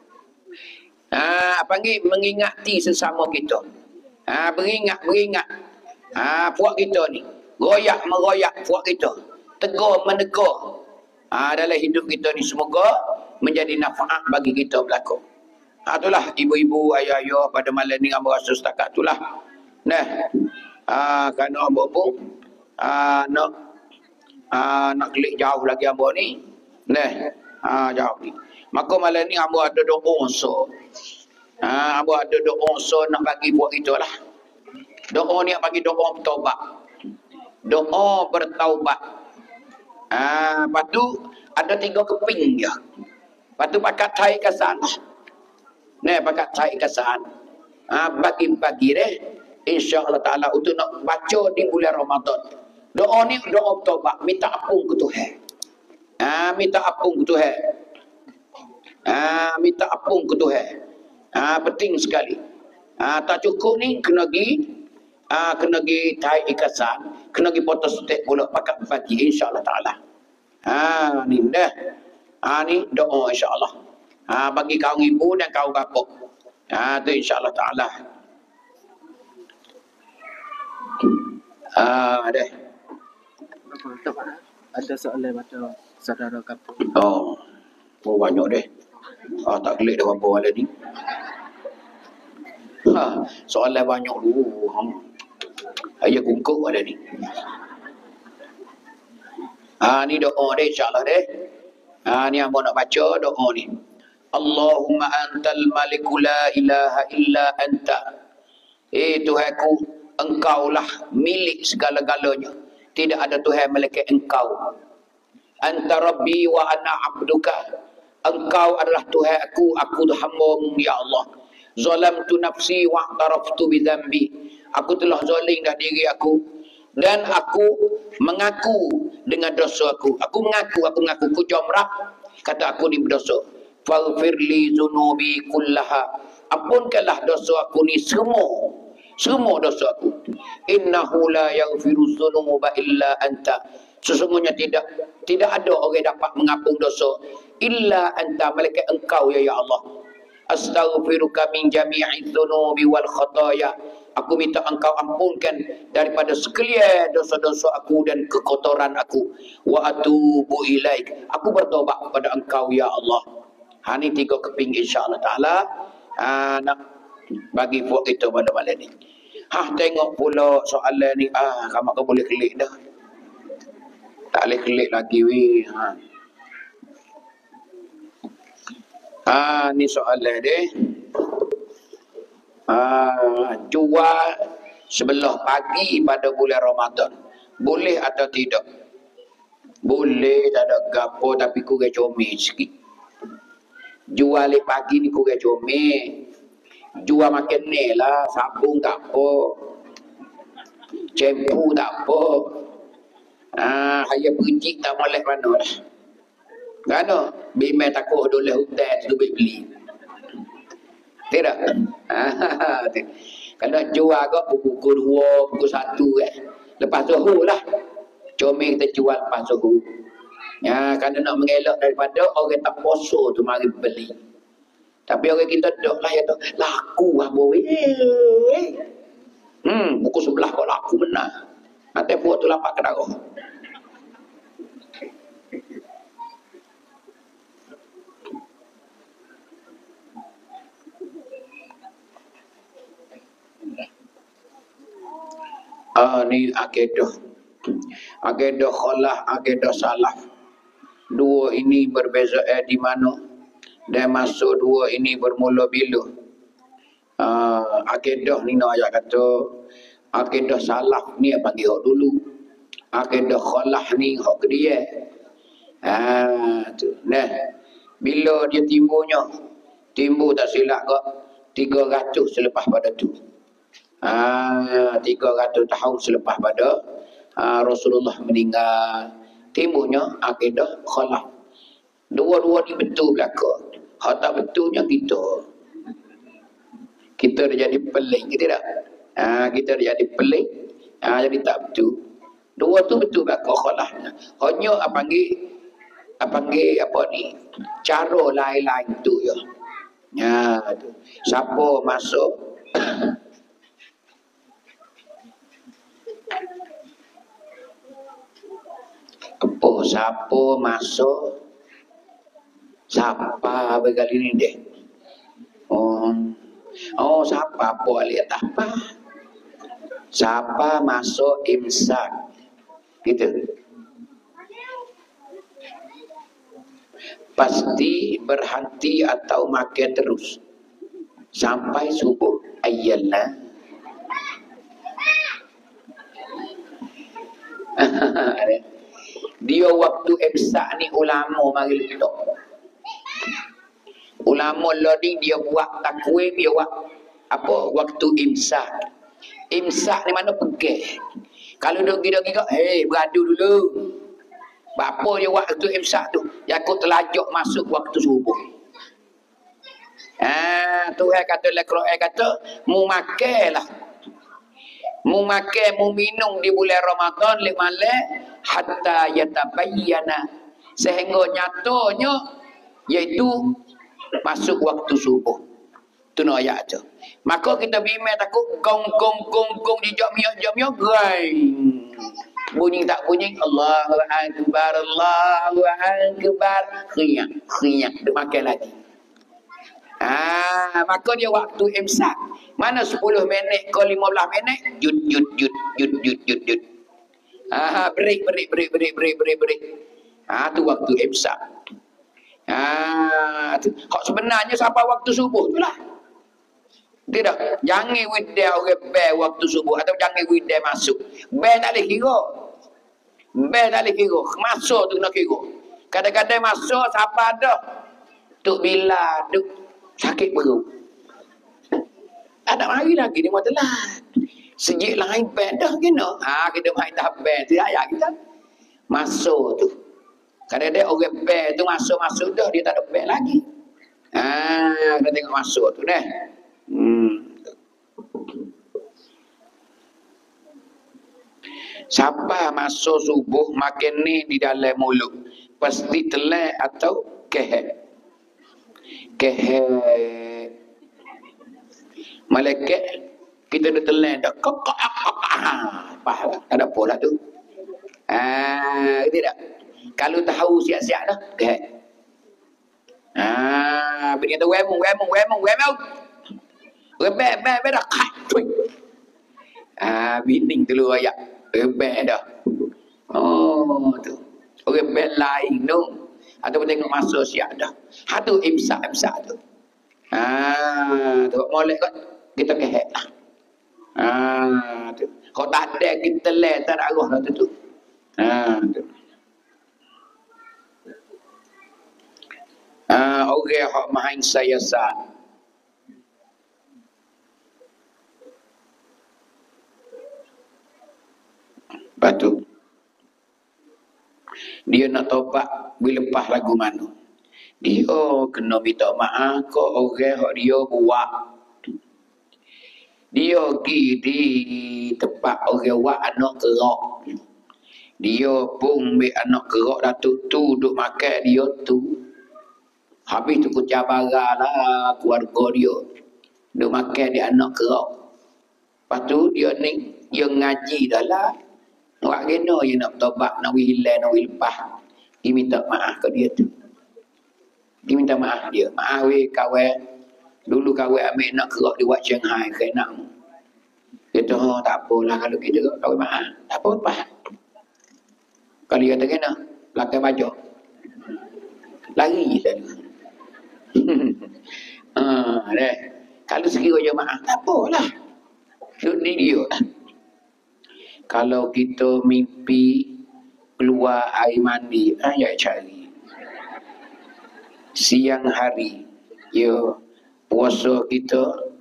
Ha, panggil mengingati sesama kita. Ha, beringat, beringat. Ha, puak kita ni. Royak meroyak puak kita. Tegur menegur. Ha, dalam hidup kita ni semoga menjadi nafaat bagi kita berlaku. Ha, itulah ibu-ibu, ayah-ayah pada malam ni hamba rasa setakat itulah. Nah, ha, kerana hamba pun ha, nak ha, nak klik jauh lagi hamba ni. Nah, ha, jauh ni. Maka malam ni hamba ada doa unsur. Ha, hamba ada doa unsur nak bagi buat kita lah. Doa ni bagi doa bertaubat. Doa bertaubat. Ha, lepas tu ada tiga keping dia. Lepas tu pakat taik kesan. Nah, pakat taik kesan. Ha, bagi-bagi deh. InsyaAllah Ta'ala untuk nak baca di bulan Ramadan. Doa ni doa bertaubat. Minta ampun ke Tuhan. Ha, minta ampun ke Tuhan. Ha, minta ampun ke Tuhan. Ha, penting sekali. Ha, tak cukup ni kena pergi Ah, kena pergi tarik ikasan, kena pergi potong stek pula pakat bagi insya-Allah taala. Ah, ni dah. Ah, ni doa insya-Allah. Ah, bagi kaum ibu dan kaum bapa. Ah, tu insya-Allah taala. Ah, ada. Ada soalan macam saudara kampung. Oh. Oh, banyak deh. Ah, tak klik dah apa ada ni. Ha, soalan banyak dulu. Ayah kungkuk ada ni. Ha, ni doa deh insya-Allah deh. Ha, ni hamba nak baca doa ni. Allahumma antal maliku la ilaha illa anta. Eh Tuhanku, engkaulah milik segala-galanya. Tidak ada Tuhan melainkan engkau. Anta rabbi wa ana abduka. Engkau adalah Tuhan aku, aku hamba-Mu ya Allah. Zalamtu nafsi wa taraftu bi dhanbi. Aku telah zalim dah diri aku dan aku mengaku dengan dosa aku. Aku mengaku, aku mengaku ku jomrah kata aku ni berdosa. Faghfirli dzunubi kullaha. Ampunkanlah dosa aku ni semua. Semua dosa aku. Innahu la yaghfiru dzunuba illa anta. Sesungguhnya tidak tidak ada orang dapat mengampun dosa illa anta, malaikat engkau ya ya Allah. Astaghfiruka min jami'i dzunubi wal khataaya. Aku minta engkau ampunkan daripada sekalian dosa-dosa aku dan kekotoran aku. Wa atubu ilaik. Aku bertobat kepada engkau ya Allah. Ha, ni tiga keping insya-Allah taala. Ha, nak bagi buat kita pada malam ni. Ha, tengok pula soalan ni. Ah, kamu kau boleh klik dah. Tak boleh klik lagi weh. Ha. Ah, ni soalan dia. Ah, jual sebelah pagi pada bulan Ramadan. Boleh atau tidak? Boleh, tak ada gapo tapi kurang comel sikit. Jual pagi ni kurang comel. Jual makan ni lah, sabun tak apa. Shampoo tak apa. Ah, hanya pergi tak molek mana lah. Kerana bimbang takut doleh hutan tu beli. Tidak? Kalau jual kau pukul dua, pukul satu eh. Lepas suhu lah. Comel kita jual lepas suhu. Ya, kerana nak mengelak daripada orang tak poso tu mari beli. Tapi orang kita dok lah ya tu laku apa weh. Hmm, pukul sebelah kau laku benar. Nanti buat tu lapak kedara. Ah, ni akidah. Akidah khalah, akidah salaf. Dua ini berbeza eh, di mana? Dan masuk dua ini bermula bila? Ah, akidah ni nak ayat kata akidah salaf ni yang panggil hak dulu. Akidah khalah ni hak dia. Ah, tu. Nah, bila dia timbulnya? Timbul tak silap kok tiga ratus selepas pada tu. Ah, tiga ratus tahun selepas pada ah, Rasulullah meninggal. Timbulnya akidah khalaf. Dua-dua ni betul belaka. Hak tak betulnya kita. Kita dah jadi pelik, kita tak? Ah, kita dah jadi pelik. Ah, jadi tak betul. Dua tu betul belaka khalaf. Hanya apa panggil apa panggil apa ni? Cara lain-lain tu ya. Ya, tu. Siapa masuk apa siapa masuk siapa berkali ni deh. Oh, oh siapa apa lihat apa? Siapa masuk imsak? Gitu. Pasti berhenti atau makan terus sampai subuh. Ayyallah. Dia waktu imsak ni ulama mari letak. Ulama loading dia buat takwim, dia buat apa waktu imsak. Imsak ni mana pergi. Kalau dia gila-gila, hei beradu dulu. Apa dia buat waktu imsak tu? Yakut telajak masuk waktu subuh. Ah, Tuhan kata dalam Quran kata, mu makanlah. Mu makan, mu minum di bulan Ramadan lek malam hatta yatabayyana sehingga nyatanya iaitu masuk waktu subuh. Tu no ayat tu. Maka kita bimbang takut gong gong gong gong di jam miok jam miok gai. Bunyi tak bunyi Allahu akbar Allahu akbar khiyang khiyang dia makan lagi. Ah, maka dia waktu imsak. Mana sepuluh minit ke lima belas minit jut jut jut jut jut jut jut. Ah, break break break break break break break. Ah, tu waktu imsak. Ah, tu. Kok sebenarnya sampai waktu subuh tu lah. Tidak, jangan widya orang bel waktu subuh atau jangan widya masuk. Bel tak boleh kira. Bel tak boleh kira. Masuk tu nak kira. Kadang-kadang masuk siapa dah. Tuk bila duk sakit perut. Tak nak mari lagi dia mau telat. Sejik lain bel dah kena. Ha, kita main tak bel tu ayat kita. Masuk tu. Kadang-kadang orang bel tu masuk-masuk dah dia tak ada bel lagi. Ha, kita tengok masuk tu dah. Hmm. Siapa masuk subuh makan ni di dalam mulut pasti telak atau kehek kehek malaikat kita dah telak dah kok kok apa ada pola tu ah tidak kalau tahu siap-siap dah kehek ah begini tu wemung wemung wemung wemung Rebek, rebek, rebek dah. Kat, cuy. Ah, bining tu lu ayat. Rebek dah. Oh, tu. Rebek lain tu. Atau tengok masuk siap dah. Ha tu imsak, imsak tu. Ah, tu. Molek kot. Kita kehek lah. Ah, tu. Kalau tak ada, kita leh, tak ada arwah lah tu tu. Ah, tu. Ah, orang hak main saya sah. Lepas tu dia nak tobat bila lepas lagu mana. Dia kena minta maaf ke orang yang dia buat. Dia pergi di tempat orang buat anak kerak. Dia pun ambil anak kerak datuk tu duduk makan dia tu. Habis tu kucabarah lah keluarga dia. Duduk makan dia anak kerak. Lepas tu dia ni dia ngaji dah lah. Nak kena je nak bertobat, nak hilang, nak lepas. Dia minta maaf ke dia tu. Dia minta maaf dia. Maaf weh kawan. Dulu kawan ambil nak kerak di buat Shanghai ke nak. Dia kata, oh, tak apalah kalau kita kawan maaf. Tak apa, lepas. Kalau dia kata kena, belakang baju. Lari je saya. ha, deh. Kalau sekiranya je maaf, tak apalah. Ini dia lah. Kalau kita mimpi keluar air mandi, ayat cari. Siang hari, ya puasa kita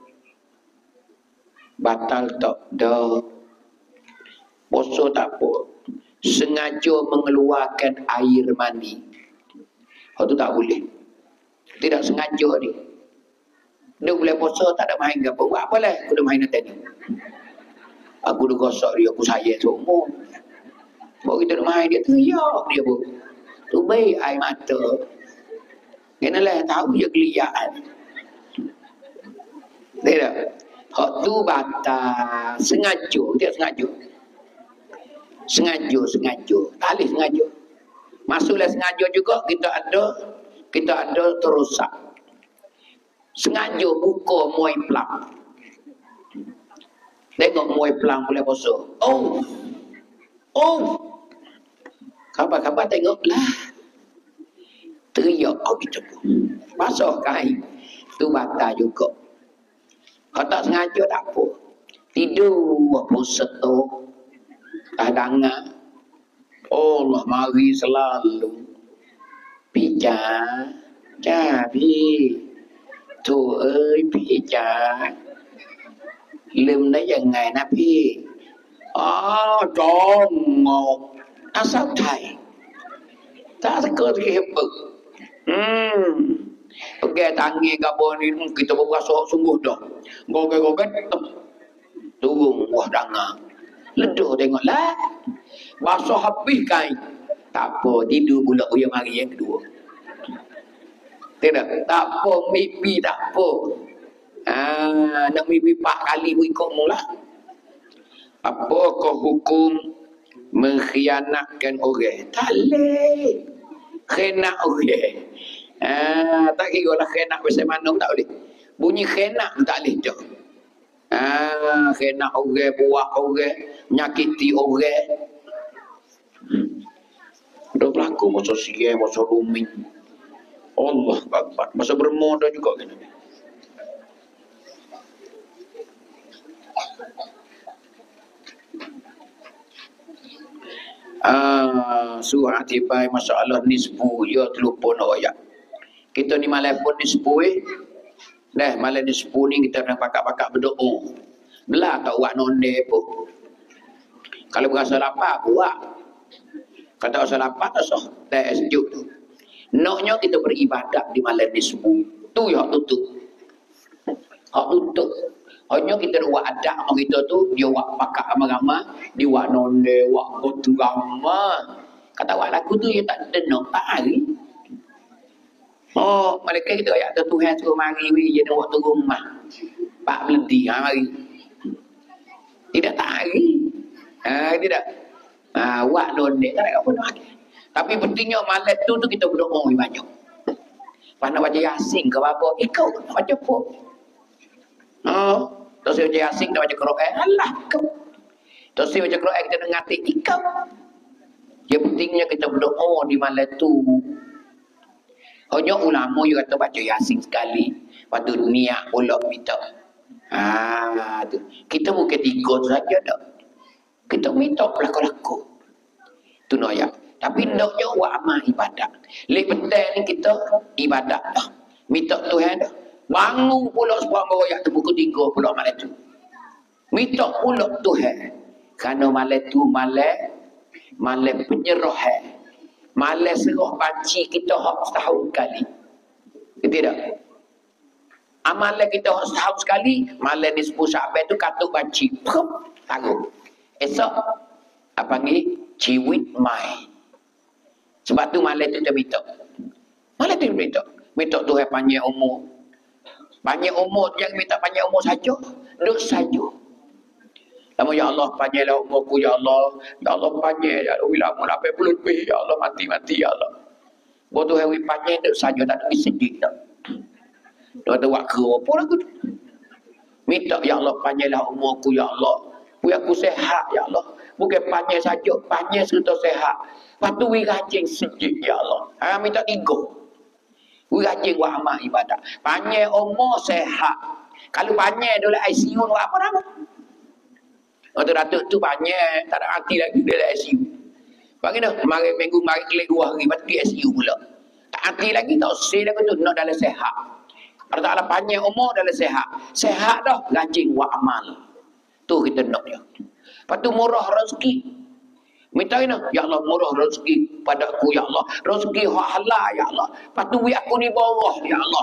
batal tak dah. Puasa tak apa. Sengaja mengeluarkan air mandi. Itu tak boleh. Tidak sengaja ni. Dia boleh puasa tak ada main ke apa. Buat apa lah? Aku dah main nanti ni. Aku dah gosok dia, aku sayang semua. Baru kita nak main dia teriak dia pun. Tu baik air mata. Kenalah tahu je keliaan. Tidak. Hak tu batal. Sengaja. Dia sengaja. Sengaja, sengaja. Tak boleh sengaja. Masuklah sengaja juga kita ada kita ada terusak. Sengaja buka muai pelang. Tengok muai pelang boleh puasa. Oh. Oh. Khabar-khabar tengoklah. Teriak oh kita pun. Basah kain. Tu batal juga. Kalau tak sengaja tak apa. Tidur puasa tu. Kadang-kadang Allah mari selalu. Pijar. Jadi. Tu ơi pijar. ลืมได้ยังไงนะพี่อ๋อจองงอกอาสาไทยถ้าเกิดเหตุอืมoke tangi kabon ini kita buka soal sungguh dah goget-goget Turun wah dangar. Leduh tengoklah. Basuh habis kain. Tak apa, tidur pula uyang hari yang kedua. Tidak, tak apa, mimpi tak apa. Ah, nak mimpi empat kali pun ikut mula. Apakah hukum mengkhianatkan orang? Tak boleh. Khianat orang. Ah, tak kira lah khianat pasal mana tak boleh. Bunyi khianat tak boleh dah. Ah, khianat orang, buat orang, menyakiti orang. Dah berlaku masa siang, masa ruming. Allah Akbar. Masa bermoda juga kena. Ah, surah tibai masalah nisbu ya telefon ayat. Kita ni malam pun nisbu eh. Dah malam nisbu ni kita nak pakak-pakak berdoa. Belah tak buat nonde pun. Kalau berasa lapar buat. Kata rasa lapar tak sah. Dah sejuk tu. Naknya kita beribadat di malam nisbu. Tu yang tutup. Hak tutup. Hanya kita buat adat sama kita tu, dia buat pakak ramai-ramai, dia buat nonde, buat gotu ramai. Kata buat lagu tu, dia tak denok, tak hari. Oh, mereka kita ayat tu Tuhan suruh mari, dia nak buat tu rumah. Pak beledi, ha, mari. Tidak tak hari. Ha, tidak. Ha, buat nonde, tak ada apa nak. Tapi pentingnya malam tu, tu kita berdoa banyak. Pas nak baca Yasin ke apa, ikut nak baca apa. Oh. Terus dia baca Yasin, dia baca Quran, alah kau. Terus dia baca Quran, kita dengar ikau. Yang pentingnya kita berdoa di malam tu. Hanya ulama juga kata baca Yasin sekali. Lepas tu niat pula minta. Ah, tu. Kita bukan tiga tu saja tak. Kita minta pelakon-lakon. Tu nak ya. Tapi naknya buat amal ibadat. Lebih penting ni kita ibadat dah. Minta Tuhan dah. Bangun pula sebuah royak tu pukul tiga pula malam tu. Minta pula Tuhan. Kerana malam tu malam malam penyerahan. Malam serah banci kita hak setahun sekali. Tidak? Amalan kita hak setahun sekali, malam ni sepuluh Syaban tu katuk banci. Pup, taruh. Esok apa panggil? Ciwit mai. Sebab tu malam tu kita minta. Malam tu minta. Minta Tuhan panjang umur. Panjang umur, jangan minta panjang umur saja. Duduk saja. Lama ya Allah, panjanglah umurku ya Allah. Ya Allah panjang, ya Allah. Lama lapan puluh lebih, ya Allah. Mati-mati ya Allah. Buat Tuhan panjang, duduk saja. Tak ada sedih tak. Dia kata, buat ke apa lagu tu? Minta ya Allah, panjanglah umurku ya Allah. Buat aku sehat ya Allah. Bukan panjang saja, panjang serta sehat. Lepas tu, we rajin sedih ya Allah. Ha, minta tiga. We rajin buat amal ibadat. Panjang umur sehat. Kalau panjang dalam I C U buat apa nama? Waktu Datuk tu panjang, tak ada hati lagi dalam I C U. Bagaimana? Mari minggu mari kelik dua hari lepas di I C U pula. Tak hati lagi tak say dah tu nak dalam sehat. Allah Taala panjang umur dalam sehat. Sehat dah rajin buat amal. Tu kita nak dia. Lepas tu murah rezeki. Minta ini, ya Allah murah rezeki padaku ya Allah. Rezeki hak halal ya Allah. Lepas tu we aku di bawah ya Allah.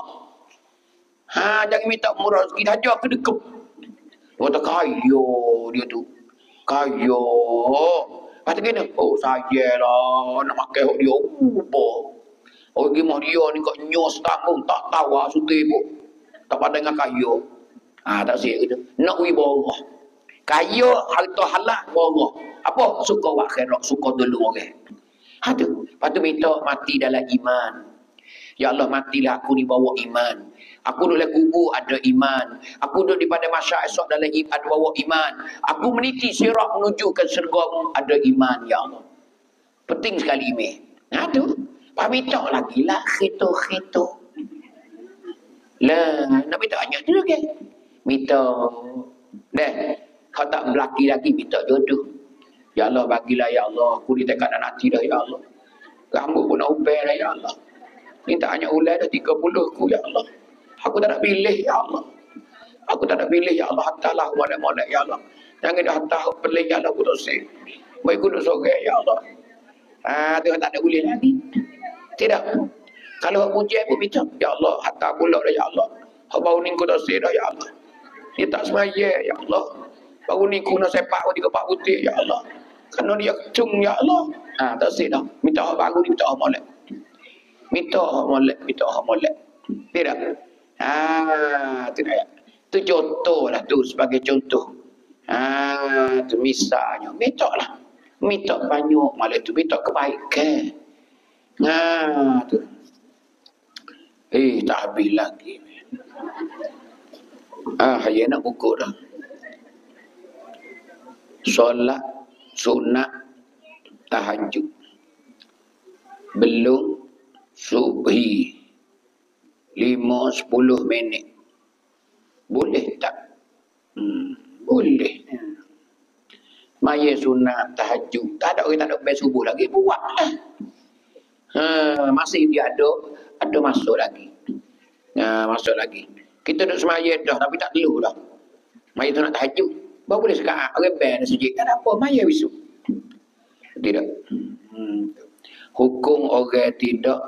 Ha, jangan minta murah rezeki saja aku dekat. Kata kaya dia tu. Kaya. Lepas tu kena, oh saya lah nak makan hak dia. Apa? Oh gimana dia ni kok nyos tanggung tak tahu ah suti pun. Tak pada dengan kaya. Ah tak siap gitu. Nak we bawah. Kaya harta halal bawah. Apa? Suka buat khairat, suka dulu orang. Ha tu. Lepas tu minta mati dalam iman. Ya Allah matilah aku di bawah iman. Aku duduk dalam kubur ada iman. Aku duduk di pada masyarakat esok dalam iman, bawah iman. Aku meniti sirat menuju ke syurga ada iman ya Allah. Penting sekali iman. Ha tu. Pak minta lagi lah khito-khito. Lah, nak minta banyak tu ke? Minta. Dah. Kau tak berlaki lagi minta jodoh. Ya Allah bagilah ya Allah. Aku di tekanan hati dah ya Allah. Rambut pun nak ubah dah ya Allah. Minta hanya ulai dah tiga puluh ku ya Allah. Aku tak nak pilih ya Allah. Aku tak nak pilih ya Allah. Hantarlah molek-molek ya Allah. Jangan dah hantar pilih ya Allah. Aku tak say. Baik aku duduk sore ya Allah. Ah, tu tak ada boleh lagi. Tidak. Kalau pujian pun minta ya Allah. Hantar pula dah ya Allah. Habau ni aku tak say dah ya Allah. Dia tak semaya ya Allah. Baru ni kuna sepak pun tiga pak putih ya Allah. Kerana dia cung ya Allah. Ha tak sih dah. Minta hak baru ni minta hak molek. Minta hak molek, minta hak molek. Tidak. Ha tu ayat. Tu contoh lah tu sebagai contoh. Ha tu misalnya. Minta lah. Minta banyak malah tu minta kebaikan. Ha tu. Eh tak habis lagi. Ah, saya nak buku dah. Solat sunat tahajud belum subhi lima sepuluh minit boleh tak? Hmm, boleh. Maya sunat tahajud tak ada orang tak ada bel subuh lagi buat lah. Ha, masih dia ada ada masuk lagi. Ha, masuk lagi. Kita duduk semaya dah tapi tak perlu dah. Maya sunat tahajud baru boleh sekarang orang bel sujud kan apa maya besok. Tidak. Hmm. Hukum orang tidak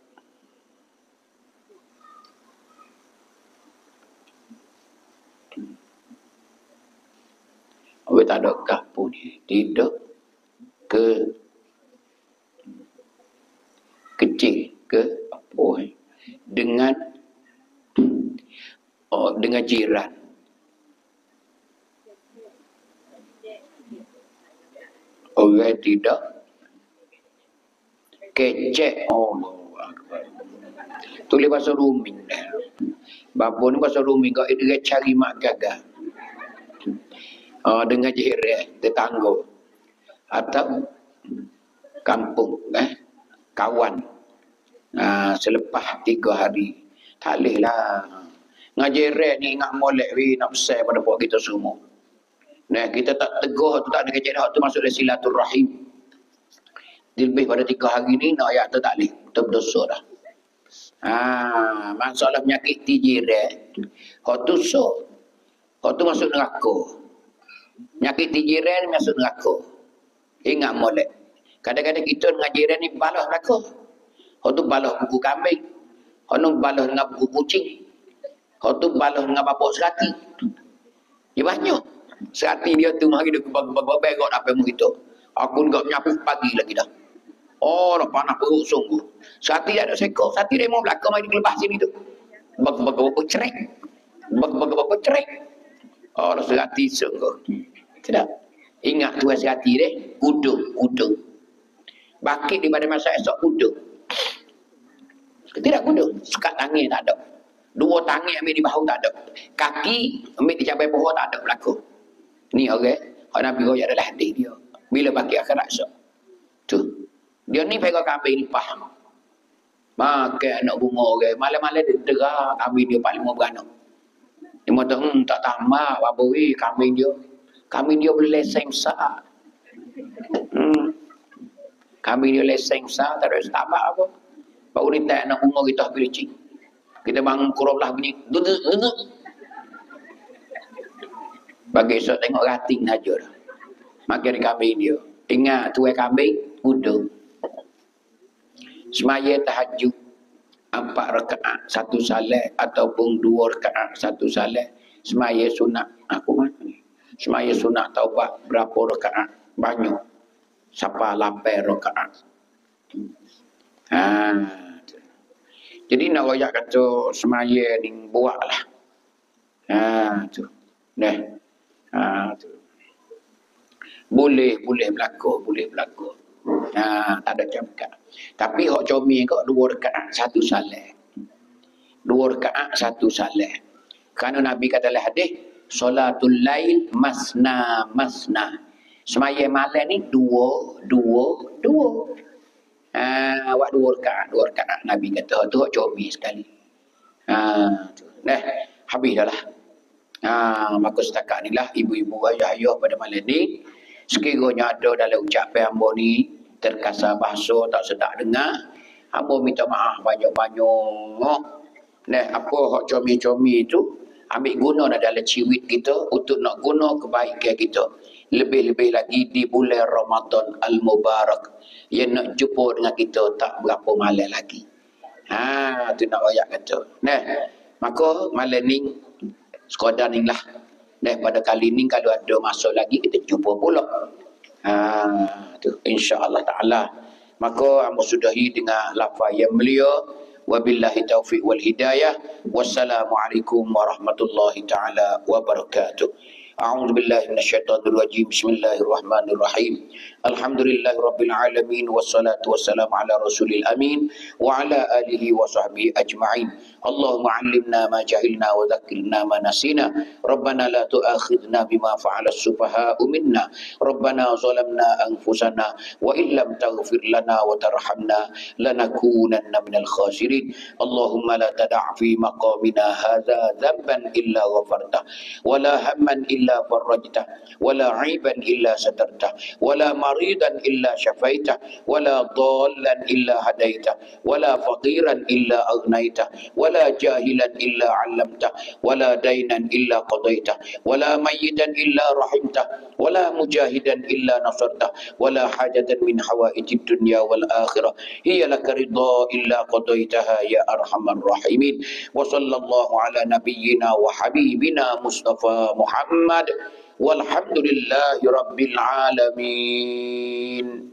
orang tak ada kapur ni. Tidak ke kecil ke apa eh? dengan oh, dengan jiran. Orang tidak kecek. Allah Akbar. Tulis bahasa Rumi dah. Bapa ni bahasa Rumi kau dia cari mak gagal. Oh, dengan jiran tetangga atau kampung eh kawan. Nah, selepas tiga hari tak boleh lah. Ngajiran ni ingat molek we nak besar pada buat kita semua. Nah, kita tak tegur tu tak ada kecek dah tu masuk dalam silaturahim. Lebih pada tiga hari ni nak ayat tu tak boleh. Tu berdosa dah. Ha, masalah penyakit tijiran. Kau tu so. Kau tu masuk neraka. Penyakit tijiran masuk neraka. Ingat molek. Kadang-kadang kita dengan jiran ni balas neraka. Kau tu balas buku kambing. Kau tu balas dengan buku kucing. Kau tu balas dengan bapak serati. Dia banyak. Serati dia tu mari dia berberak apa mu itu. Aku enggak nyapu pagi lagi dah. Oh, dah panas perut sungguh. Serati dia ada sekor. Serati dia mau belakang mari kelepas sini tu. Bag-bag-bag cerek. Bag-bag-bag cerek. Oh, dah serati sungguh. Tidak. Ingat tuan serati dia. Kudu, kudu. Bakit daripada masa esok kudu. Tidak kudu. Sekat tangan tak ada. Dua tangan ambil di bahu tak ada. Kaki ambil di cabai pohon tak ada berlaku. Ni orang, okay? Orang Nabi royak adalah hadis dia. Bila bagi akhirat so. Tu. Dia ni pegang kambing limpah. Makan anak bunga orang. Okay? Malam-malam dia derah kambing dia paling mau beranak. Dia kata, hmm, tak tambah. Apa weh kambing dia. Kambing dia boleh leseng besar. Hmm. Kambing dia leseng besar. Tak ada tambah apa. Baru ni tak anak bunga kita habis licin. Kita bangun kurang belah bunyi. Duduk, duduk. Bagi esok tengok rating saja dah. Makan kambing dia. Ingat tuai kambing, kudu. Semaya tahajud. Empat rakaat, satu salat. Ataupun dua rakaat, satu salat. Semaya sunat. Aku mana ni? Semaya sunat taubat. Berapa rakaat? Banyak. Sampai lapan rakaat. Haa. Jadi nak royak kata semaya ni buatlah. Ha tu. Nah. Ha tu. Boleh boleh berlaku, boleh berlaku. Ha tak ada jangka. Tapi hak comel kau dua rakaat satu salat. Dua rakaat satu salat. Kerana Nabi kata dalam hadis, solatul lail masna masna. Semaya malam ni dua dua dua. Ah, awak dua rakaat, dua rakaat Nabi kata tu comel sekali. Ah, tu. Nah, habis dah lah. Ah, maka setakat ni lah ibu-ibu ayah-ayah pada malam ni sekiranya ada dalam ucapan hamba ni terkasar bahasa tak sedap dengar, hamba minta maaf banyak-banyak. Nah, apa hak comel-comel tu ambil guna dalam ciwit kita untuk nak guna kebaikan kita. Lebih-lebih lagi di bulan Ramadan Al-Mubarak yang nak jumpa dengan kita tak berapa malam lagi. Ha, tu nak royak kata. Nah, maka malam ni sekadar ni lah Daripada kali ni kalau ada masa lagi kita jumpa pula. Ha, tu insya-Allah taala. Maka amu sudahi dengan lafaz yang mulia. Wabillahi taufiq wal hidayah. Wassalamualaikum warahmatullahi taala wabarakatuh. أعوذ بالله من الشيطان الرجيم بسم الله الرحمن الرحيم الحمد لله رب العالمين والصلاة والسلام على رسول الأمين وعلى آله وصحبه أجمعين اللهم علمنا ما جهلنا وذكرنا ما نسينا ربنا لا تؤاخذنا بما فعل السفهاء منا ربنا ظلمنا أنفسنا وإن لم تغفر لنا وترحمنا لنكونن من الخاسرين اللهم لا تدع في مقامنا هذا ذنبا إلا غفرته ولا هما إلا فرجته ولا عيبا إلا سترته ولا مريضا إلا شفيته ولا ضالا إلا هديته ولا فقيرا إلا أغنيته ولا جاهلا إلا علمته ولا دينا إلا قضيته ولا ميتا إلا رحمته ولا مجاهدا إلا نصرته ولا حاجة من حوائج الدنيا والآخرة هي لك رضا إلا قضيتها يا أرحم الراحمين وصلى الله على نبينا وحبيبنا مصطفى محمد والحمد لله رب العالمين.